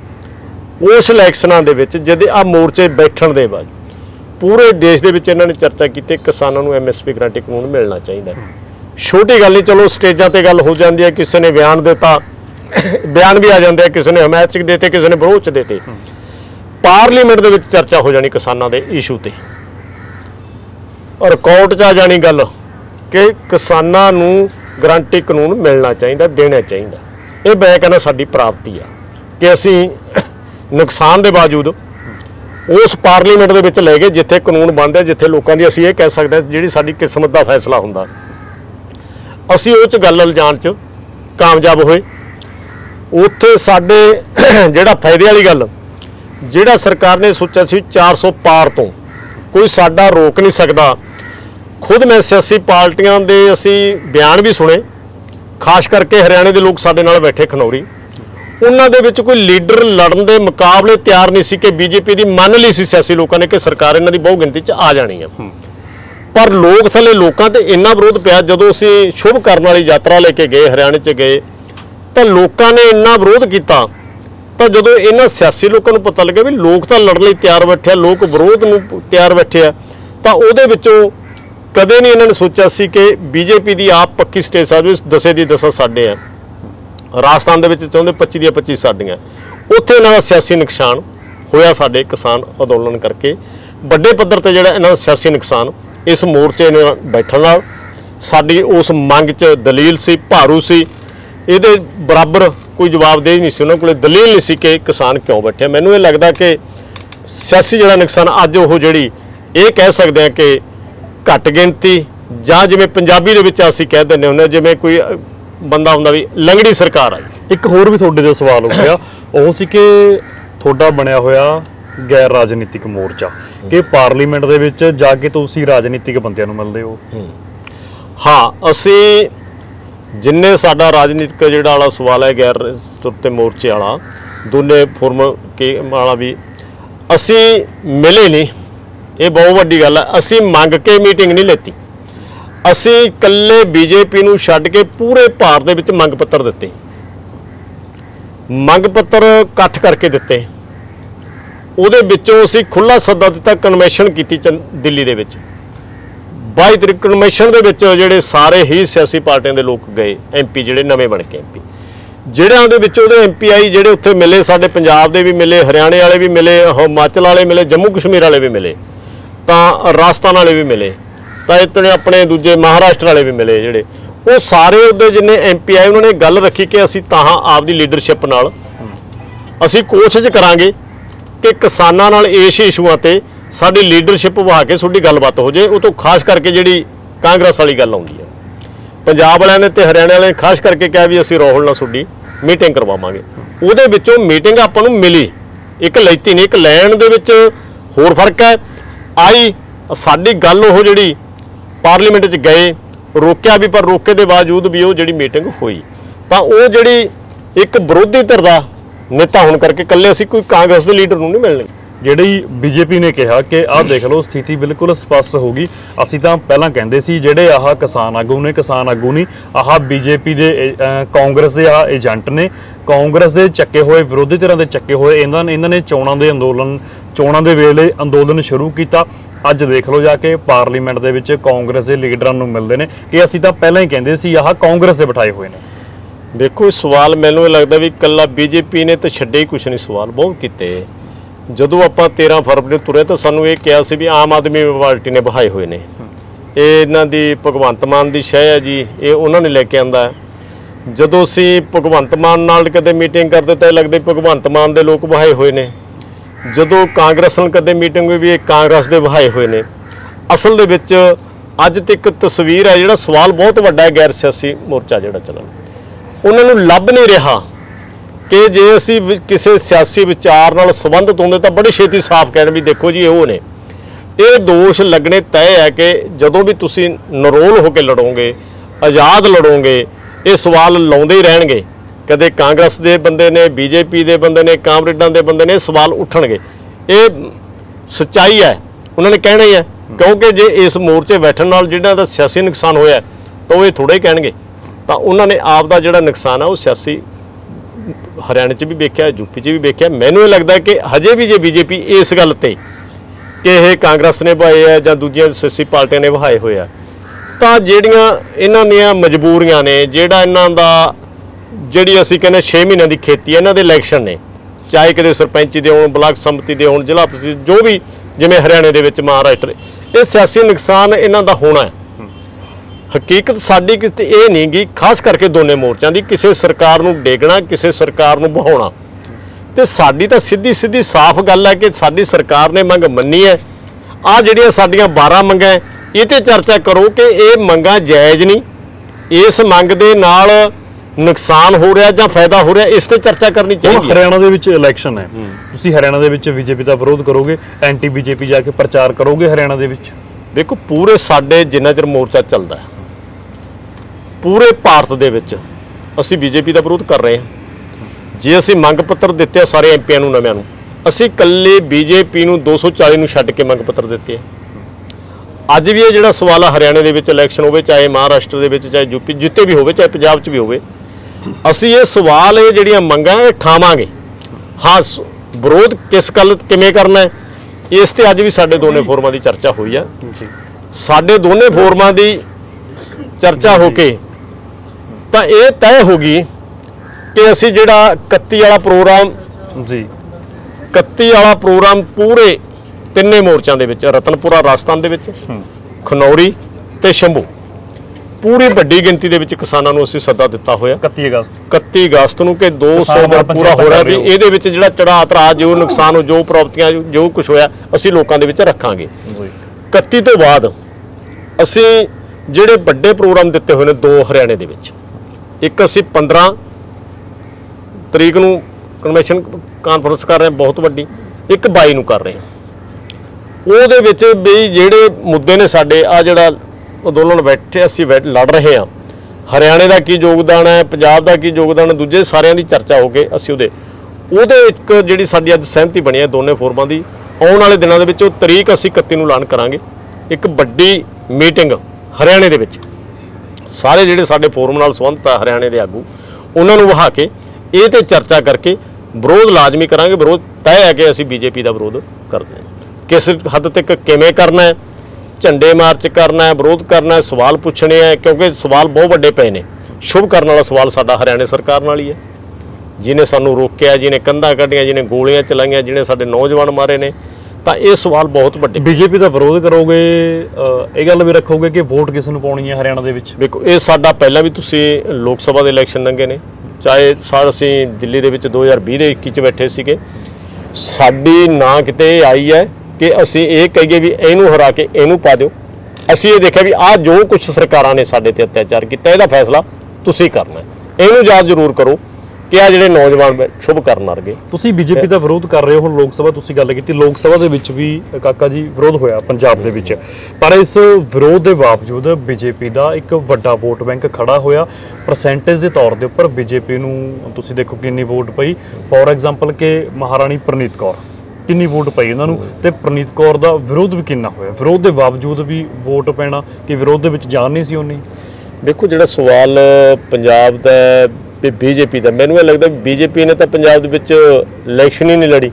ਉਸ ਇਲੈਕਸ਼ਨਾਂ ਦੇ ਵਿੱਚ ਜਦ ਆ ਮੋਰਚੇ ਬੈਠਣ ਦੇ ਬਾਅਦ ਪੂਰੇ ਦੇਸ਼ ਦੇ ਵਿੱਚ ਇਹਨਾਂ ਨੇ ਚਰਚਾ ਕੀਤੀ ਕਿਸਾਨਾਂ ਨੂੰ ਐਮ ਐਸ ਪੀ ਗਰੰਟੀ ਕਾਨੂੰਨ ਮਿਲਣਾ ਚਾਹੀਦਾ ਛੋਟੀ ਗੱਲ ਨਹੀਂ ਚਲੋ ਸਟੇਜਾਂ ਤੇ ਗੱਲ ਹੋ ਜਾਂਦੀ ਹੈ ਕਿਸੇ ਨੇ ਬਿਆਨ ਦਿੱਤਾ ਬਿਆਨ ਵੀ ਆ ਜਾਂਦੇ ਆ ਕਿਸੇ ਨੇ ਹਮਾਇਤ 'ਚ ਦਿੱਤੇ ਕਿਸੇ ਨੇ ਵਿਰੋਧ 'ਚ ਦਿੱਤੇ ਪਾਰਲੀਮੈਂਟ ਦੇ ਵਿੱਚ ਚਰਚਾ ਹੋ ਜਾਣੀ ਕਿਸਾਨਾਂ ਦੇ ਇਸ਼ੂ ਤੇ ਰਿਕਾਰਡ 'ਚ ਆ ਜਾਣੀ ਗੱਲ ਕਿ ਕਿਸਾਨਾਂ ਨੂੰ ਗਰੰਟੀ ਕਾਨੂੰਨ ਮਿਲਣਾ ਚਾਹੀਦਾ ਦੇਣਾ ਚਾਹੀਦਾ ਇਹ ਮੈਂ ਕਹਿੰਦਾ ਸਾਡੀ ਪ੍ਰਾਪਤੀ ਆ ਕਿ ਅਸੀਂ ਨੁਕਸਾਨ ਦੇ ਬਾਵਜੂਦ ਉਸ ਪਾਰਲੀਮੈਂਟ ਦੇ ਵਿੱਚ ਲੈ ਗਏ ਜਿੱਥੇ ਕਾਨੂੰਨ ਬਣਦਾ ਜਿੱਥੇ ਲੋਕਾਂ ਦੀ ਅਸੀਂ ਇਹ ਕਹਿ ਸਕਦੇ ਜਿਹੜੀ ਸਾਡੀ ਕਿਸਮਤ ਦਾ ਫੈਸਲਾ ਹੁੰਦਾ ਅਸੀਂ ਉਹ 'ਚ ਗੱਲ ਲਿਜਾਣ 'ਚ ਕਾਮਯਾਬ ਹੋਏ ਉੱਥੇ ਸਾਡੇ ਜਿਹੜਾ ਫਾਇਦੇ ਵਾਲੀ ਗੱਲ ਜਿਹੜਾ ਸਰਕਾਰ ਨੇ ਸੋਚਿਆ ਸੀ ਚਾਰ ਸੌ ਪਾਰ ਤੋਂ ਕੋਈ ਸਾਡਾ ਰੋਕ ਨਹੀਂ ਸਕਦਾ ਖੁਦ ਮੈਂ ਸਿਆਸੀ ਪਾਰਟੀਆਂ ਦੇ ਅਸੀਂ ਬਿਆਨ ਵੀ ਸੁਣੇ ਖਾਸ ਕਰਕੇ ਹਰਿਆਣੇ ਦੇ ਲੋਕ ਸਾਡੇ ਨਾਲ ਬੈਠੇ ਖਨੌਰੀ ਉਹਨਾਂ ਦੇ ਵਿੱਚ ਕੋਈ ਲੀਡਰ ਲੜਨ ਦੇ ਮੁਕਾਬਲੇ ਤਿਆਰ ਨਹੀਂ ਸੀ ਕਿ ਬੀਜੇਪੀ ਦੀ ਮੰਨ ਲਈ ਸੀ ਸਿਆਸੀ ਲੋਕਾਂ ਨੇ ਕਿ ਸਰਕਾਰ ਇਹਨਾਂ ਦੀ ਬਹੁ ਗਿਣਤੀ 'ਚ ਆ ਜਾਣੀ ਹੈ ਪਰ ਲੋਕ ਥੱਲੇ ਲੋਕਾਂ ਤੇ ਇੰਨਾ ਵਿਰੋਧ ਪਿਆ ਜਦੋਂ ਅਸੀਂ ਸ਼ੁਭ ਕਰਨ ਵਾਲੀ ਯਾਤਰਾ ਲੈ ਕੇ ਗਏ ਹਰਿਆਣੇ 'ਚ ਗਏ ਤਾਂ ਲੋਕਾਂ ਨੇ ਇੰਨਾ ਵਿਰੋਧ ਕੀਤਾ ਤਾਂ ਜਦੋਂ ਇਹਨਾਂ ਸਿਆਸੀ ਲੋਕਾਂ ਨੂੰ ਪਤਾ ਲੱਗਿਆ ਵੀ ਲੋਕ ਤਾਂ ਲੜਨ ਲਈ ਤਿਆਰ ਬੈਠੇ ਆ ਲੋਕ ਵਿਰੋਧ ਨੂੰ ਤਿਆਰ ਬੈਠੇ ਆ ਤਾਂ ਉਹਦੇ ਵਿੱਚੋਂ ਕਦੇ ਨਹੀਂ ਇਹਨਾਂ ਨੇ ਸੋਚਿਆ ਸੀ ਕਿ ਬੀਜੇਪੀ ਦੀ ਆਪ ਪੱਕੀ ਸਟੇਜ ਸਾਹਿਬ ਦਸੇ ਦੀ ਦਸਾਂ ਸਾਡੇ ਆ ਰਾਜਸਥਾਨ ਦੇ ਵਿੱਚ ਚਾਹੁੰਦੇ ਪੱਚੀ ਦੀਆਂ ਪੱਚੀ ਸਾਡੀਆਂ ਉੱਥੇ ਇਹਨਾਂ ਦਾ ਸਿਆਸੀ ਨੁਕਸਾਨ ਹੋਇਆ ਸਾਡੇ ਕਿਸਾਨ ਅੰਦੋਲਨ ਕਰਕੇ ਵੱਡੇ ਪੱਧਰ ਤੇ ਜਿਹੜਾ ਇਹਨਾਂ ਦਾ ਸਿਆਸੀ ਨੁਕਸਾਨ ਇਸ ਮੋਰਚੇ ਨੇ ਬੈਠਣ ਨਾਲ ਸਾਡੀ ਉਸ ਮੰਗ 'ਚ ਦਲੀਲ ਸੀ ਭਾਰੂ ਸੀ ਇਹਦੇ ਬਰਾਬਰ ਕੋਈ ਜਵਾਬਦੇਹੀ ਨਹੀਂ ਸੀ ਉਹਨਾਂ ਕੋਲੇ ਦਲੀਲ ਨਹੀਂ ਸੀ ਕਿ ਕਿਸਾਨ ਕਿਉਂ ਬੈਠੇ ਮੈਨੂੰ ਇਹ ਲੱਗਦਾ ਕਿ ਸਿਆਸੀ ਜਿਹੜਾ ਨੁਕਸਾਨ ਅੱਜ ਉਹ ਜਿਹੜੀ ਇਹ ਕਹਿ ਸਕਦੇ ਆ ਕਿ ਘੱਟ ਗਿਣਤੀ ਜਾਂ ਜਿਵੇਂ ਪੰਜਾਬੀ ਦੇ ਵਿੱਚ ਅਸੀਂ ਕਹਿ ਦਿੰਦੇ ਹੁੰਦੇ ਜਿਵੇਂ ਕੋਈ ਬੰਦਾ ਹੁੰਦਾ ਵੀ ਲੰਗੜੀ ਸਰਕਾਰ ਆ ਇੱਕ ਹੋਰ ਵੀ ਤੁਹਾਡੇ ਦੇ ਸਵਾਲ ਉੱਠਿਆ ਉਹ ਸੀ ਕਿ ਤੁਹਾਡਾ ਬਣਿਆ ਹੋਇਆ ਗੈਰ ਰਾਜਨੀਤਿਕ ਮੋਰਚਾ ਕਿ ਪਾਰਲੀਮੈਂਟ ਦੇ ਵਿੱਚ ਜਾ ਕੇ ਤੁਸੀਂ ਰਾਜਨੀਤਿਕ ਬੰਦਿਆਂ ਨੂੰ ਮਿਲਦੇ ਹੋ ਹਾਂ ਅਸੀਂ ਜਿੰਨੇ ਸਾਡਾ ਰਾਜਨੀਤਿਕ ਜਿਹੜਾ ਵਾਲਾ ਸਵਾਲ ਹੈ ਗੈਰ ਤੇ ਮੋਰਚੇ ਵਾਲਾ ਦੋਨੇ ਫੋਰਮ ਕੇ ਵਾਲਾ ਵੀ ਅਸੀਂ ਮਿਲੇ ਨਹੀਂ ਇਹ ਬਹੁਤ ਵੱਡੀ ਗੱਲ ਹੈ ਅਸੀਂ ਮੰਗ ਕੇ ਮੀਟਿੰਗ ਨਹੀਂ ਲੈਤੀ ਅਸੀਂ ਇਕੱਲੇ ਬੀਜੇਪੀ ਨੂੰ ਛੱਡ ਕੇ ਪੂਰੇ ਭਾਰਤ ਦੇ ਵਿੱਚ ਮੰਗ ਪੱਤਰ ਦਿੱਤੇ ਮੰਗ ਪੱਤਰ ਇਕੱਠ ਕਰਕੇ ਦਿੱਤੇ ਉਹਦੇ ਵਿੱਚੋਂ ਅਸੀਂ ਖੁੱਲ੍ਹਾ ਸੱਦਾ ਦਿੱਤਾ ਕਨਵੈਨਸ਼ਨ ਕੀਤੀ ਦਿੱਲੀ ਦੇ ਵਿੱਚ ਬਾਈ ਤਰੀਕ ਕਨਵੈਨਸ਼ਨ ਦੇ ਵਿੱਚ ਜਿਹੜੇ ਸਾਰੇ ਹੀ ਸਿਆਸੀ ਪਾਰਟੀਆਂ ਦੇ ਲੋਕ ਗਏ ਐਮਪੀ ਜਿਹੜੇ ਨਵੇਂ ਬਣ ਕੇ ਐਮਪੀ ਜਿਹੜਿਆਂ ਉਹਦੇ ਵਿੱਚ ਉਹਦੇ ਐਮਪੀ ਆਈ ਜਿਹੜੇ ਉੱਥੇ ਮਿਲੇ ਸਾਡੇ ਪੰਜਾਬ ਦੇ ਵੀ ਮਿਲੇ ਹਰਿਆਣੇ ਵਾਲੇ ਵੀ ਮਿਲੇ ਹਿਮਾਚਲ ਵਾਲੇ ਮਿਲੇ ਜੰਮੂ ਕਸ਼ਮੀਰ ਵਾਲੇ ਵੀ ਮਿਲੇ ਤਾਂ ਰਾਜਸਥਾਨ ਵਾਲੇ ਵੀ ਮਿਲੇ ਤਾਂ ਇਤਨੇ ਆਪਣੇ ਦੂਜੇ ਮਹਾਰਾਸ਼ਟਰ ਵਾਲੇ ਵੀ ਮਿਲੇ ਜਿਹੜੇ, ਉਹ ਸਾਰੇ ਉਹਦੇ ਜਿੰਨੇ ਐਮ ਪੀ ਆਏ ਉਹਨਾਂ ਨੇ ਗੱਲ ਰੱਖੀ ਕਿ ਅਸੀਂ ਤਾਂ ਆਪਦੀ ਲੀਡਰਸ਼ਿਪ ਨਾਲ ਅਸੀਂ ਕੋਸ਼ਿਸ਼ ਕਰਾਂਗੇ ਕਿ ਕਿਸਾਨਾਂ ਨਾਲ ਇਸ ਇਸ਼ੂਆਂ ਤੇ ਸਾਡੀ ਲੀਡਰਸ਼ਿਪ ਵਹਾ ਕੇ ਤੁਹਾਡੀ ਗੱਲਬਾਤ ਹੋ ਜਾਏ। ਉਹ ਤੋਂ ਖਾਸ ਕਰਕੇ ਜਿਹੜੀ ਕਾਂਗਰਸ ਵਾਲੀ ਗੱਲ ਆਉਂਦੀ ਹੈ, ਪੰਜਾਬ ਵਾਲਿਆਂ ਨੇ ਤੇ ਹਰਿਆਣੇ ਵਾਲਿਆਂ ਨੇ ਖਾਸ ਕਰਕੇ ਕਿਹਾ ਵੀ ਅਸੀਂ ਰਾਹੁਲ ਨਾਲ ਤੁਹਾਡੀ ਮੀਟਿੰਗ ਕਰਵਾਵਾਂਗੇ। ਉਹਦੇ ਵਿੱਚੋਂ ਮੀਟਿੰਗ ਆਪਾਂ ਨੂੰ ਮਿਲੀ, ਇੱਕ ਲੈਤੀ ਨਹੀਂ, ਇੱਕ ਲੈਣ ਦੇ ਵਿੱਚ ਹੋਰ ਫਰਕ ਹੈ। ਆਈ ਸਾਡੀ ਗੱਲ ਉਹ ਜਿਹੜੀ ਪਾਰਲੀਮੈਂਟ 'ਚ ਗਏ, ਰੋਕਿਆ ਵੀ, ਪਰ ਰੋਕੇ ਦੇ ਬਾਵਜੂਦ ਵੀ ਉਹ ਜਿਹੜੀ ਮੀਟਿੰਗ ਹੋਈ, ਤਾਂ ਉਹ ਜਿਹੜੀ ਇੱਕ ਵਿਰੋਧੀ ਧਿਰ ਦਾ ਨੇਤਾ ਹੋਣ ਕਰਕੇ ਇਕੱਲੇ ਅਸੀਂ ਕੋਈ ਕਾਂਗਰਸ ਦੇ ਲੀਡਰ ਨੂੰ ਨਹੀਂ ਮਿਲਣੇ। ਜਿਹੜੀ ਬੀਜੇਪੀ ਨੇ ਕਿਹਾ ਕਿ ਆਹ ਦੇਖ ਲਓ ਸਥਿਤੀ ਬਿਲਕੁਲ ਸਪਸ਼ਟ ਹੋ ਗਈ, ਅਸੀਂ ਤਾਂ ਪਹਿਲਾਂ ਕਹਿੰਦੇ ਸੀ ਜਿਹੜੇ ਆਹ ਕਿਸਾਨ ਆਗੂ ਨੇ, ਕਿਸਾਨ ਆਗੂ ਨਹੀਂ, ਆਹ ਬੀਜੇਪੀ ਦੇ ਕਾਂਗਰਸ ਦੇ ਆਹ ਏਜੰਟ ਨੇ, ਕਾਂਗਰਸ ਦੇ ਚੱਕੇ ਹੋਏ, ਵਿਰੋਧੀ ਧਿਰਾਂ ਦੇ ਚੱਕੇ ਹੋਏ। ਇਹਨਾਂ ਨੇ ਇਹਨਾਂ ਨੇ ਚੋਣਾਂ ਦੇ ਅੰਦੋਲਨ ਚੋਣਾਂ ਦੇ ਵੇਲੇ ਅੰਦੋਲਨ ਸ਼ੁਰੂ ਕੀਤਾ। ਅੱਜ ਦੇਖ ਲਓ ਜਾ ਕੇ ਪਾਰਲੀਮੈਂਟ ਦੇ ਵਿੱਚ ਕਾਂਗਰਸ ਦੇ ਲੀਡਰਾਂ ਨੂੰ ਮਿਲਦੇ ਨੇ ਕਿ ਅਸੀਂ ਤਾਂ ਪਹਿਲਾਂ ਹੀ ਕਹਿੰਦੇ ਸੀ ਆਹ ਕਾਂਗਰਸ ਦੇ ਬਿਠਾਏ ਹੋਏ ਨੇ। ਦੇਖੋ ਸਵਾਲ ਮੈਨੂੰ ਇਹ ਲੱਗਦਾ ਵੀ ਇਕੱਲਾ ਬੀਜੇਪੀ ਨੇ ਤਾਂ ਛੱਡੇ ਹੀ ਕੁਛ ਨਹੀਂ, ਸਵਾਲ ਬਹੁਤ ਕੀਤੇ। ਜਦੋਂ ਆਪਾਂ ਤੇਰਾਂ ਫਰਵਰੀ ਤੁਰੇ ਤਾਂ ਸਾਨੂੰ ਇਹ ਕਿਹਾ ਸੀ ਵੀ ਆਮ ਆਦਮੀ ਪਾਰਟੀ ਨੇ ਬਹਾਏ ਹੋਏ ਨੇ, ਇਹ ਇਹਨਾਂ ਦੀ ਭਗਵੰਤ ਮਾਨ ਦੀ ਸ਼ਹਿ ਹੈ ਜੀ, ਇਹ ਉਹਨਾਂ ਨੇ ਲੈ ਕੇ ਆਂਦਾ। ਜਦੋਂ ਅਸੀਂ ਭਗਵੰਤ ਮਾਨ ਨਾਲ ਕਦੇ ਮੀਟਿੰਗ ਕਰਦੇ ਤਾਂ ਇਹ ਲੱਗਦਾ ਭਗਵੰਤ ਮਾਨ ਦੇ ਲੋਕ ਬਹਾਏ ਹੋਏ ਨੇ, ਜਦੋਂ ਕਾਂਗਰਸ ਨਾਲ ਕਦੇ ਮੀਟਿੰਗ ਹੋਈ ਵੀ ਇਹ ਕਾਂਗਰਸ ਦੇ ਬਹਾਏ ਹੋਏ ਨੇ। ਅਸਲ ਦੇ ਵਿੱਚ ਅੱਜ ਤੱਕ ਤਸਵੀਰ ਹੈ, ਜਿਹੜਾ ਸਵਾਲ ਬਹੁਤ ਵੱਡਾ ਹੈ ਗੈਰ ਸਿਆਸੀ ਮੋਰਚਾ ਜਿਹੜਾ ਚੱਲਣ, ਉਹਨਾਂ ਨੂੰ ਲੱਭ ਨਹੀਂ ਰਿਹਾ ਕਿ ਜੇ ਅਸੀਂ ਕਿਸੇ ਸਿਆਸੀ ਵਿਚਾਰ ਨਾਲ ਸੰਬੰਧਿਤ ਹੁੰਦੇ ਤਾਂ ਬੜੀ ਛੇਤੀ ਸਾਫ਼ ਕਹਿਣ ਵੀ ਦੇਖੋ ਜੀ ਉਹ ਨੇ। ਇਹ ਦੋਸ਼ ਲੱਗਣੇ ਤੈਅ ਹੈ ਕਿ ਜਦੋਂ ਵੀ ਤੁਸੀਂ ਨਰੋਲ ਹੋ ਕੇ ਲੜੋਗੇ, ਆਜ਼ਾਦ ਲੜੋਗੇ, ਇਹ ਸਵਾਲ ਲਾਉਂਦੇ ਹੀ ਰਹਿਣਗੇ। ਕਦੇ ਕਾਂਗਰਸ ਦੇ ਬੰਦੇ ਨੇ, ਬੀਜੇਪੀ ਦੇ ਬੰਦੇ ਨੇ, ਕਾਮਰੇਡਾਂ ਦੇ ਬੰਦੇ ਨੇ, ਸਵਾਲ ਉੱਠਣਗੇ। ਇਹ ਸੱਚਾਈ ਹੈ, ਉਹਨਾਂ ਨੇ ਕਹਿਣਾ ਹੀ ਹੈ, ਕਿਉਂਕਿ ਜੇ ਇਸ ਮੋਰਚੇ ਬੈਠਣ ਨਾਲ ਜਿਹੜਾ ਦਾ ਸਿਆਸੀ ਨੁਕਸਾਨ ਹੋਇਆ ਤਾਂ ਉਹ ਇਹ ਥੋੜ੍ਹਾ ਹੀ ਕਹਿਣਗੇ। ਤਾਂ ਉਹਨਾਂ ਨੇ ਆਪ ਦਾ ਜਿਹੜਾ ਨੁਕਸਾਨ ਹੈ ਉਹ ਸਿਆਸੀ ਹਰਿਆਣੇ 'ਚ ਵੀ ਵੇਖਿਆ, ਯੂਪੀ 'ਚ ਵੀ ਵੇਖਿਆ। ਮੈਨੂੰ ਇਹ ਲੱਗਦਾ ਕਿ ਹਜੇ ਵੀ ਜੇ ਬੀਜੇਪੀ ਇਸ ਗੱਲ ਤੇ ਕਿ ਇਹ ਕਾਂਗਰਸ ਨੇ ਵਹਾਏ ਆ ਜਾਂ ਦੂਜੀਆਂ ਸਿਆਸੀ ਪਾਰਟੀਆਂ ਨੇ ਵਹਾਏ ਹੋਏ ਆ, ਤਾਂ ਜਿਹੜੀਆਂ ਇਹਨਾਂ ਦੀਆਂ ਮਜਬੂਰੀਆਂ ਨੇ, ਜਿਹੜਾ ਇਹਨਾਂ ਦਾ ਜਿਹੜੀ ਅਸੀਂ ਕਹਿੰਦੇ ਛੇ ਮਹੀਨਿਆਂ ਦੀ ਖੇਤੀ ਹੈ, ਇਹਨਾਂ ਦੇ ਇਲੈਕਸ਼ਨ ਨੇ, ਚਾਹੇ ਕਿਤੇ ਸਰਪੰਚੀ ਦੇ ਹੋਣ, ਬਲਾਕ ਸੰਮਤੀ ਦੇ ਹੋਣ, ਜ਼ਿਲ੍ਹਾ ਪ੍ਰੀਸ਼ਦ, ਜੋ ਵੀ ਜਿਵੇਂ ਹਰਿਆਣੇ ਦੇ ਵਿੱਚ ਮਹਾਰਾਸ਼ਟਰ, ਇਹ ਸਿਆਸੀ ਨੁਕਸਾਨ ਇਹਨਾਂ ਦਾ ਹੋਣਾ ਹੈ। ਹਕੀਕਤ ਸਾਡੀ ਕਿਤੇ ਇਹ ਨਹੀਂ ਗੀ, ਖਾਸ ਕਰਕੇ ਦੋਨੇ ਮੋਰਚਿਆਂ ਦੀ, ਕਿਸੇ ਸਰਕਾਰ ਨੂੰ ਡੇਗਣਾ, ਕਿਸੇ ਸਰਕਾਰ ਨੂੰ ਬਹਾਉਣਾ। ਤੇ ਸਾਡੀ ਤਾਂ ਸਿੱਧੀ ਸਿੱਧੀ ਸਾਫ਼ ਗੱਲ ਹੈ ਕਿ ਸਾਡੀ ਸਰਕਾਰ ਨੇ ਮੰਗ ਮੰਨੀ ਹੈ। ਆਹ ਜਿਹੜੀਆਂ ਸਾਡੀਆਂ ਬਾਰਾਂ ਮੰਗਾਂ ਇਹ ਤੇ ਚਰਚਾ ਕਰੋ ਕਿ ਇਹ ਮੰਗਾਂ ਜਾਇਜ਼ ਨਹੀਂ, ਇਸ ਮੰਗ ਦੇ ਨਾਲ ਨੁਕਸਾਨ ਹੋ ਰਿਹਾ ਜਾਂ ਫਾਇਦਾ ਹੋ ਰਿਹਾ, ਇਸ ਤੇ ਚਰਚਾ ਕਰਨੀ ਚਾਹੀਦੀ ਹੈ। ਹਰਿਆਣਾ ਦੇ ਵਿੱਚ ਇਲੈਕਸ਼ਨ ਹੈ, ਤੁਸੀਂ ਹਰਿਆਣਾ ਦੇ ਵਿੱਚ ਬੀਜੇਪੀ ਦਾ ਵਿਰੋਧ ਕਰੋਗੇ, ਐਂਟੀ ਬੀਜੇਪੀ ਜਾ ਕੇ ਪ੍ਰਚਾਰ ਕਰੋਗੇ ਹਰਿਆਣਾ ਦੇ ਵਿੱਚ? ਦੇਖੋ ਪੂਰੇ ਸਾਡੇ ਜਿੰਨਾ ਚਿਰ ਮੋਰਚਾ ਚੱਲਦਾ ਹੈ, ਪੂਰੇ ਭਾਰਤ ਦੇ ਵਿੱਚ ਅਸੀਂ ਬੀਜੇਪੀ ਦਾ ਵਿਰੋਧ ਕਰ ਰਹੇ ਹਾਂ। ਜੇ ਅਸੀਂ ਮੰਗ ਪੱਤਰ ਦਿੱਤੇ ਆ ਸਾਰੇ ਐਮਪੀਆਂ ਨੂੰ, ਨਵਿਆਂ ਨੂੰ, ਅਸੀਂ ਇਕੱਲੇ ਬੀਜੇਪੀ ਨੂੰ ਦੋ ਸੌ ਚਾਲੀ ਨੂੰ ਛੱਡ ਕੇ ਮੰਗ ਪੱਤਰ ਦਿੱਤੇ ਆ। ਅੱਜ ਵੀ ਇਹ ਜਿਹੜਾ ਸਵਾਲ ਆ ਹਰਿਆਣੇ ਦੇ ਵਿੱਚ ਇਲੈਕਸ਼ਨ ਹੋਵੇ, ਚਾਹੇ ਮਹਾਰਾਸ਼ਟਰ ਦੇ ਵਿੱਚ, ਚਾਹੇ ਯੂਪੀ, ਜਿੱਥੇ ਵੀ ਹੋਵੇ, ਚਾਹੇ ਪੰਜਾਬ 'ਚ ਵੀ ਹੋਵੇ, ਅਸੀਂ ਇਹ ਸਵਾਲ, ਇਹ ਜਿਹੜੀਆਂ ਮੰਗਾਂ ਇਹ ਠਾਵਾਂਗੇ। ਹਾਂ, ਵਿਰੋਧ ਕਿਸ ਗੱਲ ਕਿਵੇਂ ਕਰਨਾ ਹੈ, ਇਸ ਤੇ ਅੱਜ ਵੀ ਸਾਡੇ ਦੋਨੇ ਫੋਰਮਾਂ ਦੀ ਚਰਚਾ ਹੋਈ ਆ। ਸਾਡੇ ਦੋਨੇ ਫੋਰਮਾਂ ਦੀ ਚਰਚਾ ਹੋ ਕੇ ਤਾਂ ਇਹ ਤੈਅ ਹੋ ਗਈ ਕਿ ਅਸੀਂ ਜਿਹੜਾ ਇਕੱਤੀ ਵਾਲਾ ਪ੍ਰੋਗਰਾਮ ਜੀ ਇਕੱਤੀ ਵਾਲਾ ਪ੍ਰੋਗਰਾਮ ਪੂਰੇ ਤਿੰਨੇ ਮੋਰਚਿਆਂ ਦੇ ਵਿੱਚ, ਰਤਨਪੁਰਾ ਰਾਜਸਥਾਨ ਦੇ ਵਿੱਚ, ਖਨੌਰੀ ਤੇ ਸ਼ੰਭੂ, ਪੂਰੀ ਵੱਡੀ ਗਿਣਤੀ ਦੇ ਵਿੱਚ ਕਿਸਾਨਾਂ ਨੂੰ ਅਸੀਂ ਸੱਦਾ ਦਿੱਤਾ ਹੋਇਆ ਇਕੱਤੀ ਅਗਸਤ ਇਕੱਤੀ ਅਗਸਤ ਨੂੰ ਕਿ ਦੋ ਸੌ ਦਿਨ ਪੂਰਾ ਹੋ ਰਿਹਾ ਵੀ ਇਹਦੇ ਵਿੱਚ ਜਿਹੜਾ ਚੜ੍ਹਾਅ ਤਰਾਅ, ਜੋ ਨੁਕਸਾਨ, ਜੋ ਪ੍ਰਾਪਤੀਆਂ, ਜੋ ਕੁਝ ਹੋਇਆ, ਅਸੀਂ ਲੋਕਾਂ ਦੇ ਵਿੱਚ ਰੱਖਾਂਗੇ। ਇਕੱਤੀ ਤੋਂ ਬਾਅਦ ਅਸੀਂ ਜਿਹੜੇ ਵੱਡੇ ਪ੍ਰੋਗਰਾਮ ਦਿੱਤੇ ਹੋਏ ਨੇ ਦੋ ਹਰਿਆਣੇ ਦੇ ਵਿੱਚ, ਇੱਕ ਅਸੀਂ ਪੰਦਰਾਂ ਤਰੀਕ ਨੂੰ ਕਨਵੈਨਸ਼ਨ ਕਾਨਫਰੰਸ ਕਰ ਰਹੇ ਹਾਂ ਬਹੁਤ ਵੱਡੀ, ਇੱਕ ਬਾਈ ਨੂੰ ਕਰ ਰਹੇ ਹਾਂ। ਉਹਦੇ ਵਿੱਚ ਵੀ ਜਿਹੜੇ ਮੁੱਦੇ ਨੇ ਸਾਡੇ, ਆ ਜਿਹੜਾ ਅੰਦੋਲਨ ਬੈਠੇ ਅਸੀਂ ਲੜ ਰਹੇ ਹਾਂ, ਹਰਿਆਣੇ ਦਾ ਕੀ ਯੋਗਦਾਨ ਹੈ, ਪੰਜਾਬ ਦਾ ਕੀ ਯੋਗਦਾਨ ਹੈ, ਦੂਜੇ ਸਾਰਿਆਂ ਦੀ ਚਰਚਾ ਹੋ ਕੇ ਅਸੀਂ ਉਹਦੇ ਉਹਦੇ ਇੱਕ ਜਿਹੜੀ ਸਾਡੀ ਅੱਜ ਸਹਿਮਤੀ ਬਣੀ ਹੈ ਦੋਨੇ ਫੋਰਮਾਂ ਦੀ, ਆਉਣ ਵਾਲੇ ਦਿਨਾਂ ਦੇ ਵਿੱਚ ਉਹ ਤਰੀਕ ਅਸੀਂ ਇਕੱਤੀ ਨੂੰ ਐਲਾਨ ਕਰਾਂਗੇ। ਇੱਕ ਵੱਡੀ ਮੀਟਿੰਗ ਹਰਿਆਣੇ ਦੇ ਵਿੱਚ, ਸਾਰੇ ਜਿਹੜੇ ਸਾਡੇ ਫੋਰਮ ਨਾਲ ਸੰਬੰਧਿਤ ਆ ਹਰਿਆਣੇ ਦੇ ਆਗੂ, ਉਹਨਾਂ ਨੂੰ ਵਹਾ ਕੇ ਇਹ ਤੇ ਚਰਚਾ ਕਰਕੇ ਵਿਰੋਧ ਲਾਜ਼ਮੀ ਕਰਾਂਗੇ। ਵਿਰੋਧ ਤੈਅ ਹੈ ਕਿ ਅਸੀਂ ਬੀਜੇਪੀ ਦਾ ਵਿਰੋਧ ਕਰਦੇ ਹਾਂ, ਕਿਸ ਹੱਦ ਤੱਕ ਕਿਵੇਂ ਕਰਨਾ ਹੈ, ਝੰਡੇ ਮਾਰਚ ਕਰਨਾ ਹੈ, ਵਿਰੋਧ ਕਰਨਾ ਹੈ, ਸਵਾਲ ਪੁੱਛਣੇ ਹੈ, ਕਿਉਂਕਿ ਸਵਾਲ ਬਹੁਤ ਵੱਡੇ ਪਏ ਨੇ। ਸ਼ੁਭ ਕਰਨ ਵਾਲਾ ਸਵਾਲ ਸਾਡਾ ਹਰਿਆਣੇ ਸਰਕਾਰ ਨਾਲ ਹੀ ਹੈ, ਜਿਹਨੇ ਸਾਨੂੰ ਰੋਕਿਆ, ਜਿਹਨੇ ਕੰਧਾਂ ਕੱਢੀਆਂ, ਜਿਹਨੇ ਗੋਲੀਆਂ ਚਲਾਈਆਂ, ਜਿਹਨੇ ਸਾਡੇ ਨੌਜਵਾਨ ਮਾਰੇ ਨੇ, ਤਾਂ ਇਹ ਸਵਾਲ ਬਹੁਤ ਵੱਡੇ। ਬੀਜੇਪੀ ਦਾ ਵਿਰੋਧ ਕਰੋਗੇ, ਇਹ ਗੱਲ ਵੀ ਰੱਖੋਗੇ ਕਿ ਵੋਟ ਕਿਸ ਨੂੰ ਪਾਉਣੀ ਹੈ ਹਰਿਆਣਾ ਦੇ ਵਿੱਚ? ਦੇਖੋ, ਇਹ ਸਾਡਾ ਪਹਿਲਾਂ ਵੀ ਤੁਸੀਂ ਲੋਕ ਸਭਾ ਦੇ ਇਲੈਕਸ਼ਨ ਲੰਘੇ ਨੇ, ਚਾਹੇ ਸਾਰ ਅਸੀਂ ਦਿੱਲੀ ਦੇ ਵਿੱਚ ਦੋ ਹਜ਼ਾਰ ਵੀਹ ਦੇ ਇੱਕੀ 'ਚ ਬੈਠੇ ਸੀਗੇ, ਸਾਡੀ ਨਾ ਕਿਤੇ ਇਹ ਆਈ ਹੈ ਕਿ ਅਸੀਂ ਇਹ ਕਹੀਏ ਵੀ ਇਹਨੂੰ ਹਰਾ ਕੇ ਇਹਨੂੰ ਪਾ ਦਿਓ। ਅਸੀਂ ਇਹ ਦੇਖਿਆ ਵੀ ਆਹ ਜੋ ਕੁਝ ਸਰਕਾਰਾਂ ਨੇ ਸਾਡੇ ਤੇ ਅਤਿਆਚਾਰ ਕੀਤਾ, ਇਹਦਾ ਫੈਸਲਾ ਤੁਸੀਂ ਕਰਨਾ, ਇਹਨੂੰ ਯਾਦ ਜ਼ਰੂਰ ਕਰੋ ਕਿ ਆ ਜਿਹੜੇ ਨੌਜਵਾਨ ਸ਼ੁਭ ਕਰਨ ਵਰਗੇ। ਤੁਸੀਂ ਬੀਜੇਪੀ ਦਾ ਵਿਰੋਧ ਕਰ ਰਹੇ ਹੋ, ਹੁਣ ਲੋਕ ਸਭਾ ਤੁਸੀਂ ਗੱਲ ਕੀਤੀ, ਲੋਕ ਸਭਾ ਦੇ ਵਿੱਚ ਵੀ ਕਾਕਾ ਜੀ ਵਿਰੋਧ ਹੋਇਆ ਪੰਜਾਬ ਦੇ ਵਿੱਚ, ਪਰ ਇਸ ਵਿਰੋਧ ਦੇ ਬਾਵਜੂਦ ਬੀਜੇਪੀ ਦਾ ਇੱਕ ਵੱਡਾ ਵੋਟ ਬੈਂਕ ਖੜਾ ਹੋਇਆ। ਪਰਸੈਂਟੇਜ ਦੇ ਤੌਰ ਦੇ ਉੱਪਰ ਬੀਜੇਪੀ ਨੂੰ ਤੁਸੀਂ ਦੇਖੋ ਕਿੰਨੀ ਵੋਟ ਪਈ। ਫੋਰ ਐਗਜ਼ਾਮਪਲ ਕਿ ਮਹਾਰਾਣੀ ਪ੍ਰਨੀਤ ਕੌਰ ਕਿੰਨੀ ਵੋਟ ਪਈ ਇਹਨਾਂ ਨੂੰ, ਤੇ ਪ੍ਰਨੀਤ ਕੌਰ ਦਾ ਵਿਰੋਧ ਵੀ ਕਿੰਨਾ ਹੋਇਆ। ਵਿਰੋਧ ਦੇ ਬਾਵਜੂਦ ਵੀ ਵੋਟ ਪੈਣਾ, ਕਿ ਵਿਰੋਧ ਦੇ ਵਿੱਚ ਜਾਣ ਨਹੀਂ ਸੀ ਉਹਨੀ? ਦੇਖੋ, ਜਿਹੜਾ ਸਵਾਲ ਪੰਜਾਬ ਦਾ ਤੇ ਬੀਜੇਪੀ ਦਾ, ਮੈਨੂੰ ਇਹ ਲੱਗਦਾ ਬੀਜੇਪੀ ਨੇ ਤਾਂ ਪੰਜਾਬ ਦੇ ਵਿੱਚ ਇਲੈਕਸ਼ਨ ਹੀ ਨਹੀਂ ਲੜੀ।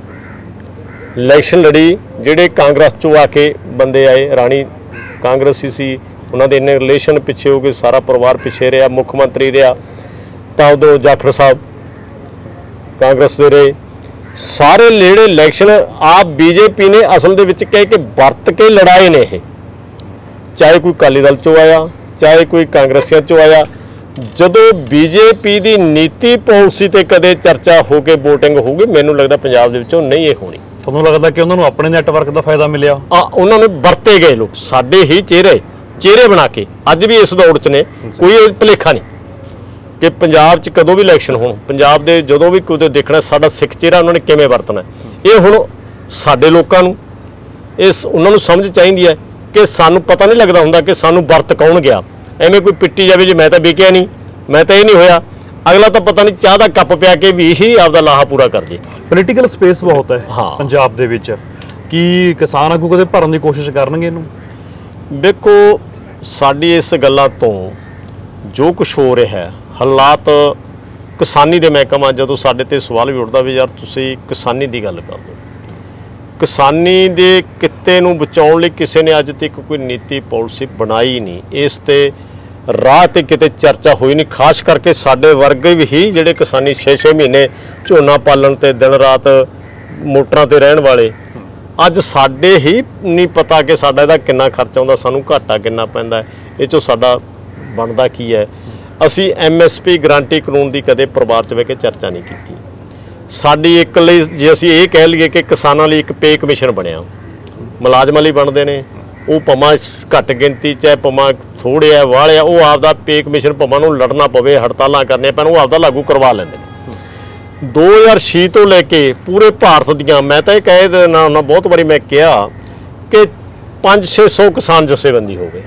ਇਲੈਕਸ਼ਨ ਲੜੀ ਜਿਹੜੇ ਕਾਂਗਰਸ ਚੋਂ ਆ ਕੇ ਬੰਦੇ ਆਏ, ਰਾਣੀ ਕਾਂਗਰਸੀ ਸੀ, ਉਹਨਾਂ ਦੇ ਇੰਨੇ ਰਿਲੇਸ਼ਨ ਪਿੱਛੇ ਹੋ ਗਏ, ਸਾਰਾ ਪਰਿਵਾਰ ਪਿੱਛੇ ਰਿਹਾ, ਮੁੱਖ ਮੰਤਰੀ ਰਿਹਾ, ਤਾਂ ਉਦੋਂ ਜਾਖੜ ਸਾਹਿਬ ਕਾਂਗਰਸ ਦੇ ਰਹੇ। ਸਾਰੇ ਜਿਹੜੇ ਇਲੈਕਸ਼ਨ ਆਪ ਬੀਜੇਪੀ ਨੇ ਅਸਲ ਦੇ ਵਿੱਚ ਕਹਿ ਕੇ ਵਰਤ ਕੇ ਲੜਾਏ ਨੇ ਇਹ, ਚਾਹੇ ਕੋਈ ਅਕਾਲੀ ਦਲ ਚੋਂ ਆਇਆ, ਚਾਹੇ ਕੋਈ ਕਾਂਗਰਸੀਆਂ ਚੋਂ ਆਇਆ। ਜਦੋਂ ਬੀਜੇਪੀ ਦੀ ਨੀਤੀ ਪਾਲਿਸੀ ਤੇ ਕਦੇ ਚਰਚਾ ਹੋ ਕੇ VOTING ਹੋਊਗੀ, ਮੈਨੂੰ ਲੱਗਦਾ ਪੰਜਾਬ ਦੇ ਵਿੱਚੋਂ ਨਹੀਂ ਇਹ ਹੋਣੀ। ਤੁਹਾਨੂੰ ਲੱਗਦਾ ਕਿ ਉਹਨਾਂ ਨੂੰ ਆਪਣੇ ਨੈਟਵਰਕ ਦਾ ਫਾਇਦਾ ਮਿਲਿਆ? ਆ ਉਹਨਾਂ ਨੇ ਵਰਤੇ ਗਏ ਲੋਕ, ਸਾਡੇ ਹੀ ਚਿਹਰੇ ਚਿਹਰੇ ਬਣਾ ਕੇ ਅੱਜ ਵੀ ਇਸ ਦੌੜ 'ਚ ਨੇ। ਕੋਈ ਭੁਲੇਖਾ ਨਹੀਂ ਕਿ ਪੰਜਾਬ 'ਚ ਕਦੋਂ ਵੀ ਇਲੈਕਸ਼ਨ ਹੋਣ, ਪੰਜਾਬ ਦੇ ਜਦੋਂ ਵੀ ਕੋਈ ਦੇਖਣਾ ਸਾਡਾ ਸਿੱਖ ਚਿਹਰਾ ਉਹਨਾਂ ਨੇ ਕਿਵੇਂ ਵਰਤਣਾ, ਇਹ ਹੁਣ ਸਾਡੇ ਲੋਕਾਂ ਨੂੰ ਇਸ ਉਹਨਾਂ ਨੂੰ ਸਮਝ ਚਾਹੀਦੀ ਹੈ ਕਿ ਸਾਨੂੰ ਪਤਾ ਨਹੀਂ ਲੱਗਦਾ ਹੁੰਦਾ ਕਿ ਸਾਨੂੰ ਵਰਤ ਕੌਣ ਗਿਆ। ਐਵੇਂ ਕੋਈ ਪਿੱਟੀ ਜਾਵੇ ਜੀ ਮੈਂ ਤਾਂ ਵਿਕਿਆ ਨਹੀਂ, ਮੈਂ ਤਾਂ ਇਹ ਨਹੀਂ ਹੋਇਆ, ਅਗਲਾ ਤਾਂ ਪਤਾ ਨਹੀਂ ਚਾਹ ਦਾ ਕੱਪ ਪਿਆ ਕੇ ਵੀ ਹੀ ਆਪਦਾ ਲਾਹਾ ਪੂਰਾ ਕਰ ਜੇ। ਪੋਲੀਟੀਕਲ ਸਪੇਸ ਬਹੁਤ ਹੈ ਹਾਂ ਪੰਜਾਬ ਦੇ ਵਿੱਚ, ਕੀ ਕਿਸਾਨ ਆਗੂ ਕਦੇ ਭਰਨ ਦੀ ਕੋਸ਼ਿਸ਼ ਕਰਨਗੇ ਇਹਨੂੰ? ਦੇਖੋ, ਸਾਡੀ ਇਸ ਗੱਲਾਂ ਤੋਂ ਜੋ ਕੁਛ ਹੋ ਰਿਹਾ ਹੈ, ਹਾਲਾਤ ਕਿਸਾਨੀ ਦੇ ਮਹਿਕਮਾ, ਜਦੋਂ ਸਾਡੇ ਤੇ ਸਵਾਲ ਵੀ ਉੱਠਦਾ ਵੀ ਯਾਰ ਤੁਸੀਂ ਕਿਸਾਨੀ ਦੀ ਗੱਲ ਕਰ ਦਿਓ, ਕਿਸਾਨੀ ਦੇ ਕਿੱਤੇ ਨੂੰ ਬਚਾਉਣ ਲਈ ਕਿਸੇ ਨੇ ਅੱਜ ਤੱਕ ਕੋਈ ਨੀਤੀ ਪਾਲਿਸੀ ਬਣਾਈ ਨਹੀਂ। ਇਸ ਤੇ ਰਾਹ ਤੇ ਕਿਤੇ ਚਰਚਾ ਹੋਈ ਨਹੀਂ, ਖਾਸ ਕਰਕੇ ਸਾਡੇ ਵਰਗੇ ਵੀ ਹੀ ਜਿਹੜੇ ਕਿਸਾਨੀ ਛੇ ਛੇ ਮਹੀਨੇ ਝੋਨਾ ਪਾਲਣ ਤੇ ਦਿਨ ਰਾਤ ਮੋਟਰਾਂ ਤੇ ਰਹਿਣ ਵਾਲੇ, ਅੱਜ ਸਾਡੇ ਹੀ ਨਹੀਂ ਪਤਾ ਕਿ ਸਾਡਾ ਇਹਦਾ ਕਿੰਨਾ ਖਰਚਾ ਆਉਂਦਾ, ਸਾਨੂੰ ਘਾਟਾ ਕਿੰਨਾ ਪੈਂਦਾ, ਇਹ 'ਚੋਂ ਸਾਡਾ ਬਣਦਾ ਕੀ ਹੈ। ਅਸੀਂ ਐਮ ਐਸ ਪੀ ਗਰੰਟੀ ਕਾਨੂੰਨ ਦੀ ਕਦੇ ਪਰਿਵਾਰ 'ਚ ਬਹਿ ਕੇ ਚਰਚਾ ਨਹੀਂ ਕੀਤੀ। ਸਾਡੀ ਇੱਕ ਲਈ ਜੇ ਅਸੀਂ ਇਹ ਕਹਿ ਲਈਏ ਕਿ ਕਿਸਾਨਾਂ ਲਈ ਇੱਕ ਪੇ ਕਮਿਸ਼ਨ ਬਣਿਆ, ਮੁਲਾਜ਼ਮਾਂ ਲਈ ਬਣਦੇ ਨੇ, ਉਹ ਭਾਵੇਂ ਘੱਟ ਗਿਣਤੀ 'ਚ ਹੈ ਭਾਵੇਂ ਥੋੜ੍ਹੇ ਆ ਵਾਲੇ ਆ, ਉਹ ਆਪਦਾ ਪੇ ਕਮਿਸ਼ਨ ਭਾਵੇਂ ਨੂੰ ਲੜਨਾ ਪਵੇ, ਹੜਤਾਲਾਂ ਕਰਨੀਆਂ ਪੈਣ, ਉਹ ਆਪਦਾ ਲਾਗੂ ਕਰਵਾ ਲੈਂਦੇ ਨੇ। ਦੋ ਹਜ਼ਾਰ ਛੇ ਤੋਂ ਲੈ ਕੇ ਪੂਰੇ ਭਾਰਤ ਦੀਆਂ, ਮੈਂ ਤਾਂ ਇਹ ਕਹਿ ਦੇਣਾ ਹੁੰਦਾ ਬਹੁਤ ਵਾਰੀ ਮੈਂ ਕਿਹਾ ਕਿ ਪੰਜ ਛੇ ਸੌ ਕਿਸਾਨ ਜਥੇਬੰਦੀ ਹੋਵੇ,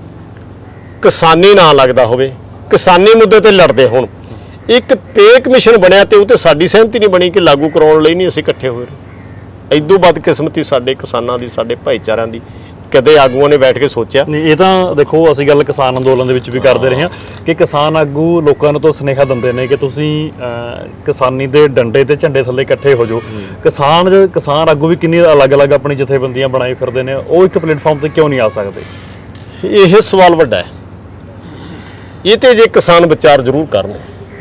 ਕਿਸਾਨੀ ਨਾਂ ਲੱਗਦਾ ਹੋਵੇ, ਕਿਸਾਨੀ ਮੁੱਦੇ ਤੇ ਲੜਦੇ ਹੋਣ, ਇੱਕ ਪੇ ਕਮਿਸ਼ਨ ਬਣਿਆ ਤੇ ਉਹ ਤੇ ਸਾਡੀ ਸਹਿਮਤੀ ਨਹੀਂ ਬਣੀ ਕਿ ਲਾਗੂ ਕਰਾਉਣ ਲਈ ਨਹੀਂ ਅਸੀਂ ਇਕੱਠੇ ਹੋਏ। ਇਦੋਂ ਬਦਕਿਸਮਤੀ ਸਾਡੇ ਕਿਸਾਨਾਂ ਦੀ, ਸਾਡੇ ਭਾਈਚਾਰਿਆਂ ਦੀ ਕਦੇ ਆਗੂਆਂ ਨੇ ਬੈਠ ਕੇ ਸੋਚਿਆ ਨਹੀਂ। ਇਹ ਤਾਂ ਦੇਖੋ, ਅਸੀਂ ਗੱਲ ਕਿਸਾਨ ਅੰਦੋਲਨ ਦੇ ਵਿੱਚ ਵੀ ਕਰਦੇ ਰਹੇ ਹਾਂ ਕਿ ਕਿਸਾਨ ਆਗੂ ਲੋਕਾਂ ਨੂੰ ਤੋਂ ਸੁਨੇਹਾ ਦਿੰਦੇ ਨੇ ਕਿ ਤੁਸੀਂ ਕਿਸਾਨੀ ਦੇ ਡੰਡੇ ਤੇ ਝੰਡੇ ਥੱਲੇ ਇਕੱਠੇ ਹੋ ਜਾਓ। ਕਿਸਾਨ ਕਿਸਾਨ ਆਗੂ ਵੀ ਕਿੰਨੀ ਅਲੱਗ-ਅਲੱਗ ਆਪਣੀ ਜਥੇਬੰਦੀਆਂ ਬਣਾਈ ਫਿਰਦੇ ਨੇ, ਉਹ ਇੱਕ ਪਲੇਟਫਾਰਮ ਤੇ ਕਿਉਂ ਨਹੀਂ ਆ ਸਕਦੇ? ਇਹ ਸਵਾਲ ਵੱਡਾ ਹੈ। ਇਹ ਤੇ ਜੇ ਕਿਸਾਨ ਵਿਚਾਰ ਜ਼ਰੂਰ ਕਰਨ।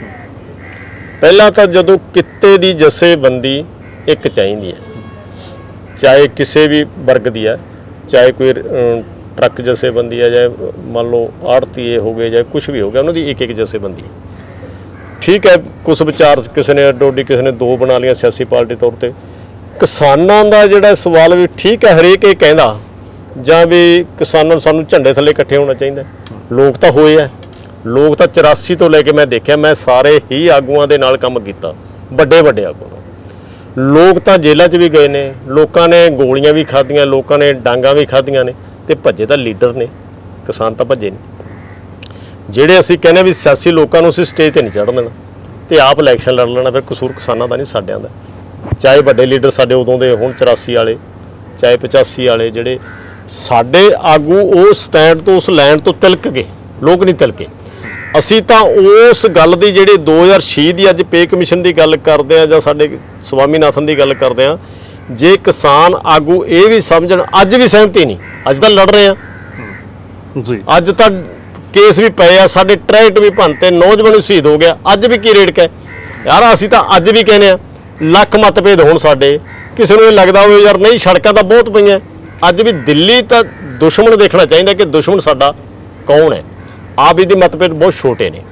ਪਹਿਲਾਂ ਤਾਂ ਜਦੋਂ ਕਿੱਤੇ ਦੀ ਜਥੇਬੰਦੀ ਇੱਕ ਚਾਹੀਦੀ ਹੈ, ਚਾਹੇ ਕਿਸੇ ਵੀ ਵਰਗ ਦੀ ਹੈ, ਚਾਹੇ ਕੋਈ ਟਰੱਕ ਜਥੇਬੰਦੀ ਹੈ, ਚਾਹੇ ਮੰਨ ਲਓ ਆੜਤੀਏ ਹੋ ਗਏ, ਜਾਂ ਕੁਛ ਵੀ ਹੋ ਗਿਆ, ਉਹਨਾਂ ਦੀ ਇੱਕ ਇੱਕ ਜਥੇਬੰਦੀ ਠੀਕ ਹੈ। ਕੁਛ ਵਿਚਾਰ ਕਿਸੇ ਨੇ ਡੋਡੀ, ਕਿਸੇ ਨੇ ਦੋ ਬਣਾ ਲਈਆਂ ਸਿਆਸੀ ਪਾਰਟੀ ਤੌਰ ਤੇ। ਕਿਸਾਨਾਂ ਦਾ ਜਿਹੜਾ ਸਵਾਲ ਵੀ ਠੀਕ ਹੈ, ਹਰੇਕ ਇਹ ਕਹਿੰਦਾ ਜਾਂ ਵੀ ਕਿਸਾਨਾਂ ਨੂੰ ਸਾਨੂੰ ਝੰਡੇ ਥੱਲੇ ਇਕੱਠੇ ਹੋਣਾ ਚਾਹੀਦਾ। ਲੋਕ ਤਾਂ ਹੋਏ ਆ, ਲੋਕ ਤਾਂ ਚੁਰਾਸੀ ਤੋਂ ਲੈ ਕੇ ਮੈਂ ਦੇਖਿਆ, ਮੈਂ ਸਾਰੇ ਹੀ ਆਗੂਆਂ ਦੇ ਨਾਲ ਕੰਮ ਕੀਤਾ, ਵੱਡੇ ਵੱਡੇ ਆਗੂ। ਲੋਕ ਤਾਂ ਜੇਲ੍ਹਾਂ 'ਚ ਵੀ ਗਏ ਨੇ, ਲੋਕਾਂ ਨੇ ਗੋਲੀਆਂ ਵੀ ਖਾਧੀਆਂ, ਲੋਕਾਂ ਨੇ ਡਾਂਗਾਂ ਵੀ ਖਾਧੀਆਂ ਨੇ, ਤੇ ਭੱਜੇ ਤਾਂ ਲੀਡਰ ਨੇ, ਕਿਸਾਨ ਤਾਂ ਭੱਜੇ ਨਹੀਂ। ਜਿਹੜੇ ਅਸੀਂ ਕਹਿੰਦੇ ਵੀ ਸਿਆਸੀ ਲੋਕਾਂ ਨੂੰ ਅਸੀਂ ਸਟੇਜ 'ਤੇ ਨਹੀਂ ਚੜ੍ਹਨ ਦੇਣਾ ਤੇ ਆਪ ਇਲੈਕਸ਼ਨ ਲੜ ਲੈਣਾ, ਫਿਰ ਕਸੂਰ ਕਿਸਾਨਾਂ ਦਾ ਨਹੀਂ ਸਾਡਿਆਂ ਦਾ। ਚਾਹੇ ਵੱਡੇ ਲੀਡਰ ਸਾਡੇ ਉਦੋਂ ਦੇ ਹੁਣ ਚੁਰਾਸੀ ਵਾਲੇ, ਚਾਹੇ ਪਚਾਸੀ ਵਾਲੇ, ਜਿਹੜੇ ਸਾਡੇ ਆਗੂ ਉਸ ਸਟੈਂਡ ਤੋਂ, ਉਸ ਲਾਈਨ ਤੋਂ ਤਿਲਕ ਗਏ, ਲੋਕ ਨਹੀਂ ਤਿਲਕੇ। ਅਸੀਂ ਤਾਂ ਉਸ ਗੱਲ ਦੀ ਜਿਹੜੀ ਦੋ ਹਜ਼ਾਰ ਛੇ ਦੀ ਅੱਜ ਪੇ ਕਮਿਸ਼ਨ ਦੀ ਗੱਲ ਕਰਦੇ ਆ, ਜਾਂ ਸਾਡੇ ਸਵਾਮੀਨਾਥਨ ਦੀ ਗੱਲ ਕਰਦੇ ਆ, ਜੇ ਕਿਸਾਨ ਆਗੂ ਇਹ ਵੀ ਸਮਝਣ, ਅੱਜ ਵੀ ਸਹਿਮਤੀ ਨਹੀਂ, ਅੱਜ ਤਾਂ ਲੜ ਰਹੇ ਆ ਜੀ, ਅੱਜ ਤਾਂ ਕੇਸ ਵੀ ਪਏ ਆ, ਸਾਡੇ ਟਰੈਕਟ ਵੀ ਭੰਨਤੇ, ਨੌਜਵਾਨ ਵੀ ਸ਼ਹੀਦ ਹੋ ਗਿਆ, ਅੱਜ ਵੀ ਕੀ ਰੇਟ ਹੈ ਯਾਰ। ਅਸੀਂ ਤਾਂ ਅੱਜ ਵੀ ਕਹਿੰਦੇ ਆ ਲੱਖ ਮਤਭੇਦ ਹੋਣ ਸਾਡੇ, ਕਿਸੇ ਨੂੰ ਇਹ ਲੱਗਦਾ ਹੋਵੇ ਯਾਰ ਨਹੀਂ ਸੜਕਾਂ ਤਾਂ ਬਹੁਤ ਪਈਆਂ, ਅੱਜ ਵੀ ਦਿੱਲੀ ਤਾਂ ਦੁਸ਼ਮਣ ਦੇਖਣਾ ਚਾਹੀਦਾ ਕਿ ਦੁਸ਼ਮਣ ਸਾਡਾ ਕੌਣ ਹੈ। ਆਪ ਇਹਦੇ ਮਤਭੇਦ ਬਹੁਤ ਛੋਟੇ ਨੇ,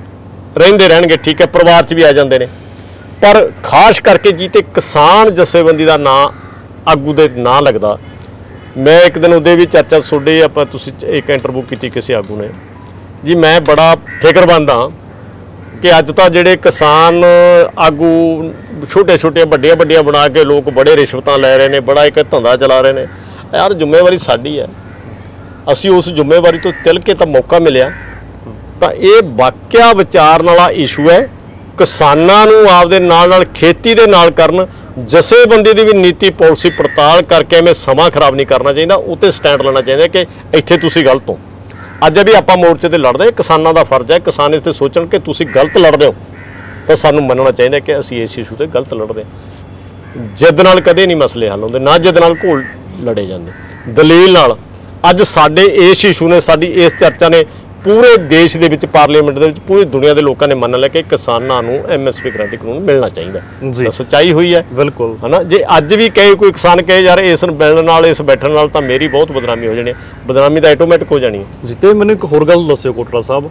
ਰਹਿੰਦੇ ਰਹਿਣਗੇ, ਠੀਕ ਹੈ, ਪਰਿਵਾਰ 'ਚ ਵੀ ਆ ਜਾਂਦੇ ਨੇ, ਪਰ ਖਾਸ ਕਰਕੇ ਜਿੱਤੇ ਕਿਸਾਨ ਜਥੇਬੰਦੀ ਦਾ ਨਾਂ ਆਗੂ ਦੇ ਨਾਂ ਲੱਗਦਾ। ਮੈਂ ਇੱਕ ਦਿਨ ਉਹਦੇ ਵੀ ਚਰਚਾ ਤੁਹਾਡੇ ਆਪਾਂ ਤੁਸੀਂ ਇੱਕ ਇੰਟਰਵਿਊ ਕੀਤੀ ਕਿਸੇ ਆਗੂ ਨੇ ਜੀ, ਮੈਂ ਬੜਾ ਫਿਕਰਮੰਦ ਹਾਂ ਕਿ ਅੱਜ ਤਾਂ ਜਿਹੜੇ ਕਿਸਾਨ ਆਗੂ ਛੋਟੇ ਛੋਟੇ ਵੱਡੀਆਂ ਵੱਡੀਆਂ ਬਣਾ ਕੇ ਲੋਕ ਬੜੇ ਰਿਸ਼ਵਤਾਂ ਲੈ ਰਹੇ ਨੇ, ਬੜਾ ਇੱਕ ਧੰਦਾ ਚਲਾ ਰਹੇ ਨੇ। ਯਾਰ ਜ਼ਿੰਮੇਵਾਰੀ ਸਾਡੀ ਹੈ, ਅਸੀਂ ਉਸ ਜ਼ਿੰਮੇਵਾਰੀ ਤੋਂ ਤਿਲ ਕੇ ਤਾਂ ਮੌਕਾ ਮਿਲਿਆ ਤਾਂ ਇਹ ਵਾਕਿਆ ਵਿਚਾਰਨ ਵਾਲਾ ਇਸ਼ੂ ਹੈ। ਕਿਸਾਨਾਂ ਨੂੰ ਆਪਦੇ ਨਾਲ ਨਾਲ ਖੇਤੀ ਦੇ ਨਾਲ ਕਰਨ, ਜਥੇਬੰਦੀ ਦੀ ਵੀ ਨੀਤੀ ਪਾਲਿਸੀ ਪੜਤਾਲ ਕਰਕੇ ਐਵੇਂ ਸਮਾਂ ਖਰਾਬ ਨਹੀਂ ਕਰਨਾ ਚਾਹੀਦਾ, ਉੱਤੇ ਸਟੈਂਡ ਲੈਣਾ ਚਾਹੀਦਾ ਕਿ ਇੱਥੇ ਤੁਸੀਂ ਗਲਤ ਹੋ। ਅੱਜ ਵੀ ਆਪਾਂ ਮੋਰਚੇ ਤੇ ਲੜਦੇ, ਕਿਸਾਨਾਂ ਦਾ ਫਰਜ਼ ਹੈ ਕਿਸਾਨ ਇਸ ਤੇ ਸੋਚਣ ਕਿ ਤੁਸੀਂ ਗਲਤ ਲੜਦੇ ਹੋ ਤਾਂ ਸਾਨੂੰ ਮੰਨਣਾ ਚਾਹੀਦਾ ਕਿ ਅਸੀਂ ਇਸ ਇਸ਼ੂ ਤੇ ਗਲਤ ਲੜਦੇ ਹਾਂ। ਜਿੱਦ ਨਾਲ ਕਦੇ ਨਹੀਂ ਮਸਲੇ ਹੱਲ ਹੁੰਦੇ, ਨਾ ਜਿੱਦ ਨਾਲ ਘੋਲ ਲੜੇ ਜਾਂਦੇ, ਦਲੀਲ ਨਾਲ। ਅੱਜ ਸਾਡੇ ਇਸ ਇਸ਼ੂ ਨੇ, ਸਾਡੀ ਇਸ ਚਰਚਾ ਨੇ ਪੂਰੇ ਦੇਸ਼ ਦੇ ਵਿੱਚ, ਪਾਰਲੀਮੈਂਟ ਦੇ ਵਿੱਚ, ਪੂਰੀ ਦੁਨੀਆ ਦੇ ਲੋਕਾਂ ਨੇ ਮੰਨ ਲਿਆ ਕਿ ਕਿਸਾਨਾਂ ਨੂੰ ਐਮਐਸਪੀ ਗਰੰਟੀ ਕਾਨੂੰਨ ਮਿਲਣਾ ਚਾਹੀਦਾ। ਜੀ ਸੱਚਾਈ ਹੋਈ ਹੈ, ਬਿਲਕੁਲ ਹੈ ਨਾ। ਜੇ ਅੱਜ ਵੀ ਕਹੇ ਕੋਈ ਕਿਸਾਨ ਕਹੇ ਯਾਰ ਇਸ ਮਿਲਣ ਨਾਲ, ਇਸ ਬੈਠਣ ਨਾਲ ਤਾਂ ਮੇਰੀ ਬਹੁਤ ਬਦਨਾਮੀ ਹੋ ਜਾਣੀ, ਬਦਨਾਮੀ ਤਾਂ ਆਟੋਮੈਟਿਕ ਹੋ ਜਾਣੀ ਹੈ ਜੀ। ਤੇ ਮੈਨੂੰ ਇੱਕ ਹੋਰ ਗੱਲ ਦੱਸਿਓ ਕੋਟੜਾ ਸਾਹਿਬ,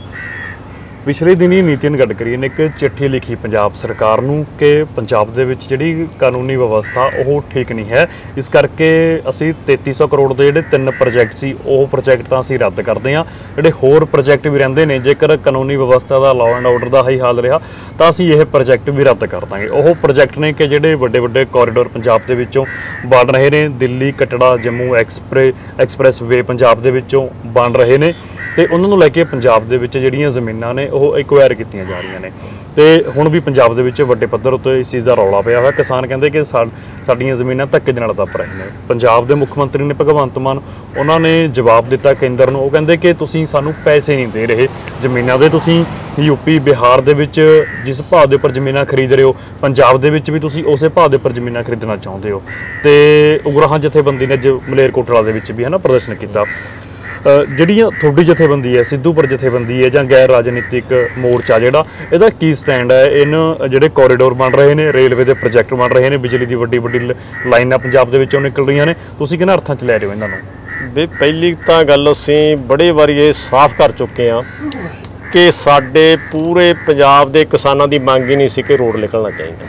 ਪਿਛਲੇ ਦਿਨੀ ਨਿਤਿਨ ਗਡਕਰੀ ਨੇ ਇੱਕ ਚਿੱਠੀ ਲਿਖੀ ਪੰਜਾਬ ਸਰਕਾਰ ਨੂੰ ਕਿ ਪੰਜਾਬ ਦੇ ਵਿੱਚ ਜਿਹੜੀ ਕਾਨੂੰਨੀ ਵਿਵਸਥਾ ਉਹ ਠੀਕ ਨਹੀਂ ਹੈ, ਇਸ ਕਰਕੇ ਅਸੀਂ ਤੇਤੀ ਸੌ ਕਰੋੜ ਦੇ ਜਿਹੜੇ ਤਿੰਨ ਪ੍ਰੋਜੈਕਟ ਸੀ ਉਹ ਪ੍ਰੋਜੈਕਟ ਤਾਂ ਅਸੀਂ ਰੱਦ ਕਰਦੇ ਹਾਂ, ਜਿਹੜੇ ਹੋਰ ਪ੍ਰੋਜੈਕਟ ਵੀ ਰਹਿੰਦੇ ਨੇ ਜੇਕਰ ਕਾਨੂੰਨੀ ਵਿਵਸਥਾ ਦਾ, ਲਾਅ ਐਂਡ ਆਰਡਰ ਦਾ ਹੀ ਹਾਲ ਰਿਹਾ ਤਾਂ ਅਸੀਂ ਇਹ ਪ੍ਰੋਜੈਕਟ ਵੀ ਰੱਦ ਕਰ ਦਾਂਗੇ। ਉਹ ਪ੍ਰੋਜੈਕਟ ਨੇ ਕਿ ਜਿਹੜੇ ਵੱਡੇ ਵੱਡੇ ਕੋਰੀਡੋਰ ਪੰਜਾਬ ਦੇ ਵਿੱਚੋਂ ਬਣ ਰਹੇ ਨੇ, Delhi Katra Jammu express expressway Punjab ਦੇ ਵਿੱਚੋਂ ਬਣ ਰਹੇ ਨੇ ਤੇ ਉਹਨਾਂ ਨੂੰ ਲੈ ਕੇ ਪੰਜਾਬ ਦੇ ਵਿੱਚ ਜਿਹੜੀਆਂ ਜ਼ਮੀਨਾਂ ਨੇ ਉਹ ਐਕਵਾਇਰ ਕੀਤੀਆਂ ਜਾ ਰਹੀਆਂ ਨੇ ਤੇ ਹੁਣ ਵੀ ਪੰਜਾਬ ਦੇ ਵਿੱਚ ਵੱਡੇ ਪੱਧਰ ਉੱਤੇ ਇਸ ਚੀਜ਼ ਦਾ ਰੌਲਾ ਪਿਆ ਹੋਇਆ। ਕਿਸਾਨ ਕਹਿੰਦੇ ਕਿ ਸਾਡੀਆਂ ਜ਼ਮੀਨਾਂ ਧੱਕੇ ਦੇ ਨਾਲ ਦੱਬ ਰਹੇ ਨੇ। ਪੰਜਾਬ ਦੇ ਮੁੱਖ ਮੰਤਰੀ ਨੇ ਭਗਵੰਤ ਮਾਨ, ਉਹਨਾਂ ਨੇ ਜਵਾਬ ਦਿੱਤਾ ਕੇਂਦਰ ਨੂੰ, ਉਹ ਕਹਿੰਦੇ ਕਿ ਤੁਸੀਂ ਸਾਨੂੰ ਪੈਸੇ ਨਹੀਂ ਦੇ ਰਹੇ ਜ਼ਮੀਨਾਂ ਦੇ, ਤੁਸੀਂ ਯੂਪੀ ਬਿਹਾਰ ਦੇ ਵਿੱਚ ਜਿਸ ਭਾਅ ਦੇ ਉੱਪਰ ਜ਼ਮੀਨਾਂ ਖਰੀਦ ਰਹੇ ਹੋ ਪੰਜਾਬ ਦੇ ਵਿੱਚ ਵੀ ਤੁਸੀਂ ਉਸੇ ਭਾਅ ਦੇ ਉੱਪਰ ਜ਼ਮੀਨਾਂ ਖਰੀਦਣਾ ਚਾਹੁੰਦੇ ਹੋ। ਤੇ ਉਗਰਾਹਾਂ ਜਥੇਬੰਦੀ ਨੇ ਅੱਜ ਮਲੇਰਕੋਟਲਾ ਦੇ ਵਿੱਚ ਵੀ ਹੈ ਨਾ ਪ੍ਰਦਰਸ਼ਨ ਕੀਤਾ। ਜਿਹੜੀਆਂ ਤੁਹਾਡੀ ਜਥੇਬੰਦੀ ਹੈ, ਸਿੱਧੂਪੁਰ ਜਥੇਬੰਦੀ ਹੈ ਜਾਂ ਗੈਰ ਰਾਜਨੀਤਿਕ ਮੋਰਚਾ, ਜਿਹੜਾ ਇਹਦਾ ਕੀ ਸਟੈਂਡ ਹੈ? ਇਹਨਾਂ ਜਿਹੜੇ ਕੋਰੀਡੋਰ ਬਣ ਰਹੇ ਨੇ, ਰੇਲਵੇ ਦੇ ਪ੍ਰੋਜੈਕਟ ਬਣ ਰਹੇ ਨੇ, ਬਿਜਲੀ ਦੀ ਵੱਡੀ ਵੱਡੀ ਲਾਈਨਾਂ ਪੰਜਾਬ ਦੇ ਵਿੱਚੋਂ ਨਿਕਲ ਰਹੀਆਂ ਨੇ, ਤੁਸੀਂ ਕਿਹਨਾਂ ਅਰਥਾਂ 'ਚ ਲੈ ਰਹੇ ਹੋ ਇਹਨਾਂ ਨੂੰ? ਵੀ ਪਹਿਲੀ ਤਾਂ ਗੱਲ ਅਸੀਂ ਬੜੇ ਵਾਰੀ ਇਹ ਸਾਫ਼ ਕਰ ਚੁੱਕੇ ਹਾਂ ਕਿ ਸਾਡੇ ਪੂਰੇ ਪੰਜਾਬ ਦੇ ਕਿਸਾਨਾਂ ਦੀ ਮੰਗ ਹੀ ਨਹੀਂ ਸੀ ਕਿ ਰੋਡ ਨਿਕਲਣਾ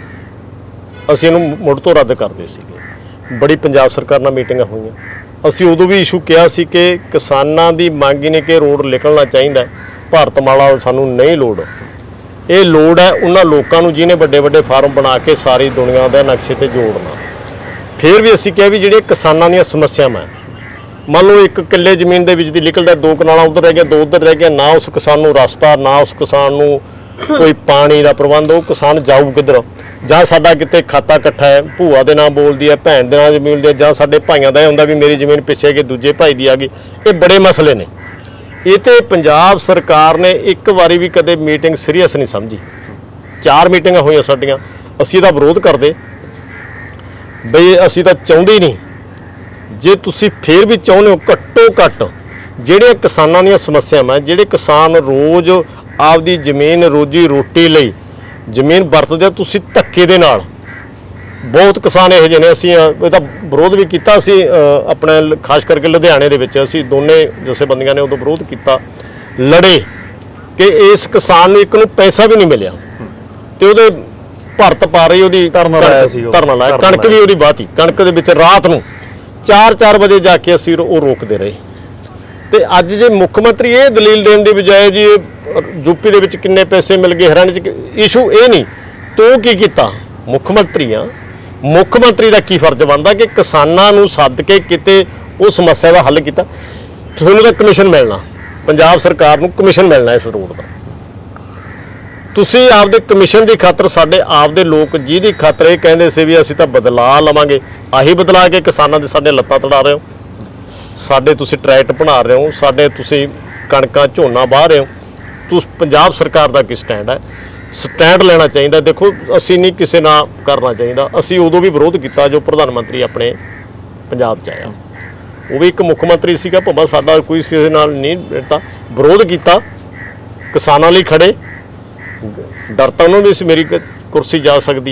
ਚਾਹੀਦਾ। ਅਸੀਂ ਇਹਨੂੰ ਮੁੜ ਤੋਂ ਰੱਦ ਕਰਦੇ ਸੀਗੇ, ਬੜੀ ਪੰਜਾਬ ਸਰਕਾਰ ਨਾਲ ਮੀਟਿੰਗਾਂ ਹੋਈਆਂ, ਅਸੀਂ ਉਦੋਂ ਵੀ ਇਸ਼ੂ ਕਿਹਾ ਸੀ ਕਿ ਕਿਸਾਨਾਂ ਦੀ ਮੰਗ ਹੀ ਨਹੀਂ ਕਿ ਰੋਡ ਨਿਕਲਣਾ ਚਾਹੀਦਾ, ਭਾਰਤਮਾਲਾ ਸਾਨੂੰ ਨਹੀਂ ਲੋੜ। ਇਹ ਲੋੜ ਹੈ ਉਹਨਾਂ ਲੋਕਾਂ ਨੂੰ ਜਿਹਨੇ ਵੱਡੇ ਵੱਡੇ ਫਾਰਮ ਬਣਾ ਕੇ ਸਾਰੀ ਦੁਨੀਆ ਦੇ ਨਕਸ਼ੇ ਤੇ ਜੋੜਨਾ। ਫਿਰ ਵੀ ਅਸੀਂ ਕਿਹਾ ਵੀ ਜਿਹੜੀਆਂ ਕਿਸਾਨਾਂ ਦੀਆਂ ਸਮੱਸਿਆਵਾਂ, ਮੰਨ ਲਓ ਇੱਕ ਕਿੱਲੇ ਜ਼ਮੀਨ ਦੇ ਵਿੱਚ ਦੀ ਨਿਕਲਦਾ, ਦੋ ਕਨਾਲਾਂ ਉੱਧਰ ਰਹਿ ਗਿਆ, ਦੋ ਉੱਧਰ ਰਹਿ ਗਿਆ, ਨਾ ਉਸ ਕਿਸਾਨ ਨੂੰ ਰਸਤਾ, ਨਾ ਉਸ ਕਿਸਾਨ ਨੂੰ ਕੋਈ ਪਾਣੀ ਦਾ ਪ੍ਰਬੰਧ, ਉਹ ਕਿਸਾਨ ਜਾਊ ਕਿੱਧਰ? ਜਾਂ ਸਾਡਾ ਕਿਤੇ ਖਾਤਾ ਇਕੱਠਾ ਹੈ, ਭੂਆ ਦੇ ਨਾਂ ਬੋਲਦੀ ਹੈ, ਭੈਣ ਦੇ ਨਾਂ ਜ਼ਮੀਨ ਦੇ, ਜਾਂ ਸਾਡੇ ਭਾਈਆਂ ਦਾ ਇਹ ਹੁੰਦਾ ਵੀ ਮੇਰੀ ਜ਼ਮੀਨ ਪਿੱਛੇ ਕਿ ਦੂਜੇ ਭਾਈ ਦੀ ਆ ਗਈ। ਇਹ ਬੜੇ ਮਸਲੇ ਨੇ। ਇਹ ਤੇ ਪੰਜਾਬ ਸਰਕਾਰ ਨੇ ਇੱਕ ਵਾਰੀ ਵੀ ਕਦੇ ਮੀਟਿੰਗ ਸੀਰੀਅਸ ਨਹੀਂ ਸਮਝੀ। ਚਾਰ ਮੀਟਿੰਗਾਂ ਹੋਈਆਂ ਸਾਡੀਆਂ, ਅਸੀਂ ਇਹਦਾ ਵਿਰੋਧ ਕਰਦੇ ਬਈ ਅਸੀਂ ਤਾਂ ਚਾਹੁੰਦੇ ਹੀ ਨਹੀਂ। ਜੇ ਤੁਸੀਂ ਫਿਰ ਵੀ ਚਾਹੁੰਦੇ ਹੋ, ਘੱਟੋ ਘੱਟ ਜਿਹੜੇ ਕਿਸਾਨਾਂ ਦੀਆਂ ਸਮੱਸਿਆਵਾਂ, ਜਿਹੜੇ ਕਿਸਾਨ ਰੋਜ਼ ਆਪਦੀ ਜ਼ਮੀਨ ਰੋਜੀ ਰੋਟੀ ਲਈ ਜ਼ਮੀਨ ਵਰਤਦੇ, ਤੁਸੀਂ ਧੱਕੇ ਦੇ ਨਾਲ, ਬਹੁਤ ਕਿਸਾਨ ਇਹੋ ਜਿਹੇ ਨੇ, ਅਸੀਂ ਇਹਦਾ ਵਿਰੋਧ ਵੀ ਕੀਤਾ। ਅਸੀਂ ਆਪਣੇ ਖਾਸ ਕਰਕੇ ਲੁਧਿਆਣੇ ਦੇ ਵਿੱਚ ਅਸੀਂ ਦੋਨੇ ਜਥੇਬੰਦੀਆਂ ਨੇ ਉਦੋਂ ਵਿਰੋਧ ਕੀਤਾ, ਲੜੇ ਕਿ ਇਸ ਕਿਸਾਨ ਨੂੰ ਇੱਕ ਨੂੰ ਪੈਸਾ ਵੀ ਨਹੀਂ ਮਿਲਿਆ ਤੇ ਉਹਦੇ ਭਰਤ ਪਾ ਰਹੀ ਉਹਦੀ ਧਰਨਾ ਲਾਇਆ ਸੀ, ਧਰਨਾ ਲਾਇਆ, ਕਣਕ ਵੀ ਉਹਦੀ ਬਾਤੀ, ਕਣਕ ਦੇ ਵਿੱਚ ਰਾਤ ਨੂੰ ਚਾਰ ਚਾਰ ਵਜੇ ਜਾ ਕੇ ਅਸੀਂ ਉਹ ਰੋਕਦੇ ਰਹੇ। ਤੇ ਅੱਜ ਜੇ ਮੁੱਖ ਮੰਤਰੀ ਇਹ ਦਲੀਲ ਦੇਣ ਦੀ ਬਜਾਏ ਜੀ ਯੂਪੀ ਦੇ ਵਿੱਚ ਕਿੰਨੇ ਪੈਸੇ ਮਿਲ ਗਏ, ਹਰਿਆਣੇ 'ਚ, ਇਸ਼ੂ ਇਹ ਨਹੀਂ ਤੂੰ ਕੀ ਕੀਤਾ? ਮੁੱਖ ਮੰਤਰੀ ਆ, ਮੁੱਖ ਮੰਤਰੀ ਦਾ ਕੀ ਫਰਜ਼ ਬਣਦਾ ਕਿ ਕਿਸਾਨਾਂ ਨੂੰ ਸੱਦ ਕੇ ਕਿਤੇ ਉਹ ਸਮੱਸਿਆ ਦਾ ਹੱਲ ਕੀਤਾ। ਤੁਹਾਨੂੰ ਤਾਂ ਕਮਿਸ਼ਨ ਮਿਲਣਾ, ਪੰਜਾਬ ਸਰਕਾਰ ਨੂੰ ਕਮਿਸ਼ਨ ਮਿਲਣਾ ਇਸ ਰੋਡ ਦਾ। ਤੁਸੀਂ ਆਪਦੇ ਕਮਿਸ਼ਨ ਦੀ ਖਾਤਰ, ਸਾਡੇ ਆਪਦੇ ਲੋਕ ਜਿਹਦੀ ਖਾਤਰ ਇਹ ਕਹਿੰਦੇ ਸੀ ਵੀ ਅਸੀਂ ਤਾਂ ਬਦਲਾ ਲਵਾਂਗੇ, ਆਹੀ ਬਦਲਾ ਕੇ ਕਿਸਾਨਾਂ ਦੇ ਸਾਡੇ ਲੱਤਾਂ ਤੜਾ ਰਹੇ ਹੋ। ਸਾਡੇ ਤੁਸੀਂ ਟਰੈਕਟ ਬਣਾ ਰਹੇ ਹੋ, ਸਾਡੇ ਤੁਸੀਂ ਕਣਕਾਂ ਝੋਨਾ ਵਾਹ ਰਹੇ ਹੋ। ਤੁਸੀਂ ਪੰਜਾਬ ਸਰਕਾਰ ਦਾ ਕੀ ਸਟੈਂਡ ਹੈ? ਸਟੈਂਡ ਲੈਣਾ ਚਾਹੀਦਾ। ਦੇਖੋ ਅਸੀਂ ਨਹੀਂ ਕਿਸੇ ਨਾਲ ਕਰਨਾ ਚਾਹੀਦਾ। ਅਸੀਂ ਉਦੋਂ ਵੀ ਵਿਰੋਧ ਕੀਤਾ ਜੋ ਪ੍ਰਧਾਨ ਮੰਤਰੀ ਆਪਣੇ ਪੰਜਾਬ 'ਚ ਆਇਆ, ਉਹ ਵੀ ਇੱਕ ਮੁੱਖ ਮੰਤਰੀ ਸੀਗਾ, ਭਾਵੇਂ ਸਾਡਾ ਕੋਈ ਕਿਸੇ ਨਾਲ ਨਹੀਂ ਦਿੱਤਾ, ਵਿਰੋਧ ਕੀਤਾ, ਕਿਸਾਨਾਂ ਲਈ ਖੜੇ। ਡਰ ਤਾਂ ਉਹਨੂੰ ਵੀ ਸੀ ਮੇਰੀ ਕੁਰਸੀ ਜਾ ਸਕਦੀ ਹੈ,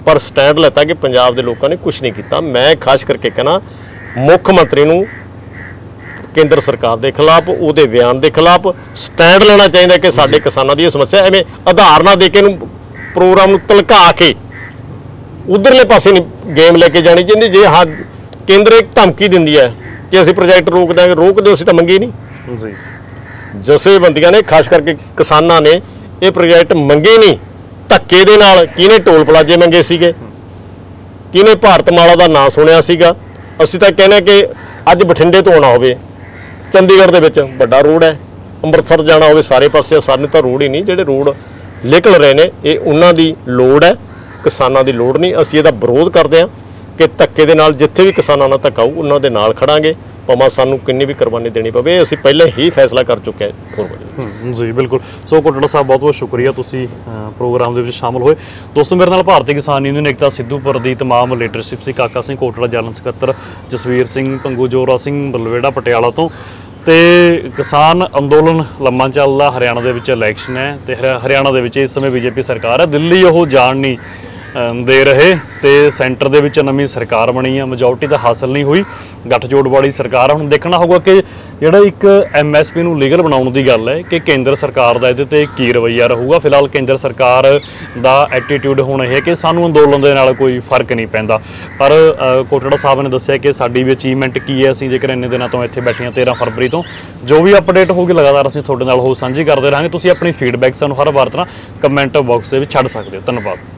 ਪਰ ਸਟੈਂਡ ਲੈਤਾ ਕਿ ਪੰਜਾਬ ਦੇ ਲੋਕਾਂ ਨੇ ਕੁਝ ਨਹੀਂ ਕੀਤਾ। ਮੈਂ ਖਾਸ ਕਰਕੇ ਕਹਿਣਾ ਮੁੱਖ ਮੰਤਰੀ ਨੂੰ ਕੇਂਦਰ ਸਰਕਾਰ ਦੇ ਖਿਲਾਫ, ਉਹਦੇ ਬਿਆਨ ਦੇ ਖਿਲਾਫ ਸਟੈਂਡ ਲੈਣਾ ਚਾਹੀਦਾ ਕਿ ਸਾਡੇ ਕਿਸਾਨਾਂ ਦੀ ਇਹ ਸਮੱਸਿਆ ਐਵੇਂ ਆਧਾਰ ਨਾ ਦੇ ਕੇ ਇਹਨੂੰ ਪ੍ਰੋਗਰਾਮ ਨੂੰ ਤਲਕਾ ਕੇ ਉਧਰਲੇ ਪਾਸੇ ਨਹੀਂ ਗੇਮ ਲੈ ਕੇ ਜਾਣੀ ਚਾਹੀਦੀ। ਜੇ ਹਾਂ ਕੇਂਦਰ ਇੱਕ ਧਮਕੀ ਦਿੰਦੀ ਹੈ ਕਿ ਅਸੀਂ ਪ੍ਰੋਜੈਕਟ ਰੋਕ ਦਾਂਗੇ, ਰੋਕ ਦਿਓ, ਅਸੀਂ ਤਾਂ ਮੰਗੇ ਨਹੀਂ ਜੀ। ਜਥੇਬੰਦੀਆਂ ਨੇ ਖਾਸ ਕਰਕੇ ਕਿਸਾਨਾਂ ਨੇ ਇਹ ਪ੍ਰੋਜੈਕਟ ਮੰਗੇ ਨਹੀਂ, ਧੱਕੇ ਦੇ ਨਾਲ। ਕਿਹਨੇ ਟੋਲ ਪਲਾਜੇ ਮੰਗੇ ਸੀਗੇ, ਕਿਹਨੇ ਭਾਰਤਮਾਲਾ ਦਾ ਨਾਂ ਸੁਣਿਆ ਸੀਗਾ। ਅਸੀਂ ਤਾਂ ਕਹਿੰਦੇ ਕਿ ਅੱਜ ਬਠਿੰਡੇ ਤੋਂ ਆਉਣਾ ਹੋਵੇ, ਚੰਡੀਗੜ੍ਹ ਦੇ ਵਿੱਚ ਵੱਡਾ ਰੋਡ ਹੈ, ਅੰਮ੍ਰਿਤਸਰ ਜਾਣਾ ਹੋਵੇ, ਸਾਰੇ ਪਾਸੇ ਸਾਨੂੰ ਤਾਂ ਰੋਡ ਹੀ ਨਹੀਂ। ਜਿਹੜੇ ਰੋਡ ਨਿਕਲ ਰਹੇ ਨੇ ਇਹ ਉਹਨਾਂ ਦੀ ਲੋੜ ਹੈ, ਕਿਸਾਨਾਂ ਦੀ ਲੋੜ ਨਹੀਂ। ਅਸੀਂ ਇਹਦਾ ਵਿਰੋਧ ਕਰਦੇ ਹਾਂ ਕਿ ਧੱਕੇ ਦੇ ਨਾਲ ਜਿੱਥੇ ਵੀ ਕਿਸਾਨਾਂ ਨਾਲ ਧੱਕਾ ਹੋਊ ਉਹਨਾਂ ਦੇ ਨਾਲ ਖੜਾਂਗੇ, ਭਾਵੇਂ ਸਾਨੂੰ ਕਿੰਨੀ ਵੀ ਕੁਰਬਾਨੀ ਦੇਣੀ ਪਵੇ। ਅਸੀਂ ਪਹਿਲਾਂ ਹੀ ਫੈਸਲਾ ਕਰ ਚੁੱਕੇ ਹਾਂ ਫੋਰਮ ਜੀ। ਬਿਲਕੁਲ। ਸੋ ਕੋਟੜਾ ਸਾਹਿਬ ਬਹੁਤ ਬਹੁਤ ਸ਼ੁਕਰੀਆ, ਤੁਸੀਂ ਪ੍ਰੋਗਰਾਮ ਦੇ ਵਿੱਚ ਸ਼ਾਮਲ ਹੋਏ। ਦੋਸਤੋ, ਮੇਰੇ ਨਾਲ ਭਾਰਤੀ ਕਿਸਾਨ ਯੂਨੀਅਨ ਏਕਤਾ ਸਿੱਧੂਪੁਰ ਦੀ ਤਮਾਮ ਲੀਡਰਸ਼ਿਪ ਸੀ। ਕਾਕਾ ਸਿੰਘ ਕੋਟੜਾ ਜਨਰਲ ਸਕੱਤਰ, ਜਸਵੀਰ ਸਿੰਘ ਪੰਗੂ, ਜੋਰਾ ਸਿੰਘ ਬਲਵੇੜਾ ਪਟਿਆਲਾ ਤੋਂ। ਤੇ ਕਿਸਾਨ ਅੰਦੋਲਨ ਲੰਮਾ ਚੱਲਦਾ। ਹਰਿਆਣਾ ਦੇ ਵਿੱਚ ਇਲੈਕਸ਼ਨ ਹੈ ਤੇ ਹਰਿਆਣਾ ਦੇ ਵਿੱਚ ਇਸ ਸਮੇਂ ਬੀਜੇਪੀ ਸਰਕਾਰ ਹੈ। ਦਿੱਲੀ ਉਹ ਜਾਣ ਨਹੀਂ ਦੇ ਰਹੇ ਤੇ ਸੈਂਟਰ ਦੇ ਵਿੱਚ ਨਵੀਂ ਸਰਕਾਰ ਬਣੀ ਆ, ਮੈਜੋਰਟੀ ਤਾਂ ਹਾਸਲ ਨਹੀਂ ਹੋਈ, ਗੱਠਜੋੜ ਵਾਲੀ ਸਰਕਾਰ। ਹੁਣ ਦੇਖਣਾ ਹੋਊਗਾ ਕਿ ਜਿਹੜਾ ਇੱਕ ਐਮ ਐਸ ਪੀ ਨੂੰ ਲੀਗਲ ਬਣਾਉਣ ਦੀ ਗੱਲ ਹੈ ਕਿ ਕੇਂਦਰ ਸਰਕਾਰ ਦਾ ਇਹਦੇ ਤੇ ਕੀ ਰਵੱਈਆ ਰਹੂਗਾ। ਫਿਲਹਾਲ ਕੇਂਦਰ ਸਰਕਾਰ ਦਾ ਐਟੀਟਿਊਡ ਹੁਣ ਇਹ ਹੈ ਕਿ ਸਾਨੂੰ ਅੰਦੋਲਨ ਦੇ ਨਾਲ ਕੋਈ ਫਰਕ ਨਹੀਂ ਪੈਂਦਾ। ਪਰ ਕੋਟੜਾ ਸਾਹਿਬ ਨੇ ਦੱਸਿਆ ਕਿ ਸਾਡੀ ਵੀ ਅਚੀਵਮੈਂਟ ਕੀ ਹੈ, ਅਸੀਂ ਜੇਕਰ ਇੰਨੇ ਦਿਨਾਂ ਤੋਂ ਇੱਥੇ ਬੈਠੇ ਹਾਂ ਤੇਰ੍ਹਾਂ ਫਰਵਰੀ ਤੋਂ, ਜੋ ਵੀ ਅਪਡੇਟ ਹੋਊਗੀ ਲਗਾਤਾਰ ਅਸੀਂ ਤੁਹਾਡੇ ਨਾਲ ਉਹ ਸਾਂਝੀ ਕਰਦੇ ਰਹਾਂਗੇ। ਤੁਸੀਂ ਆਪਣੀ ਫੀਡਬੈਕ ਸਾਨੂੰ ਹਰ ਵਾਰ ਤਰ੍ਹਾਂ ਕਮੈਂਟ ਬਾਕਸ ਦੇ ਵਿੱਚ ਛੱਡ ਸਕਦੇ ਹੋ। ਧੰਨਵਾਦ।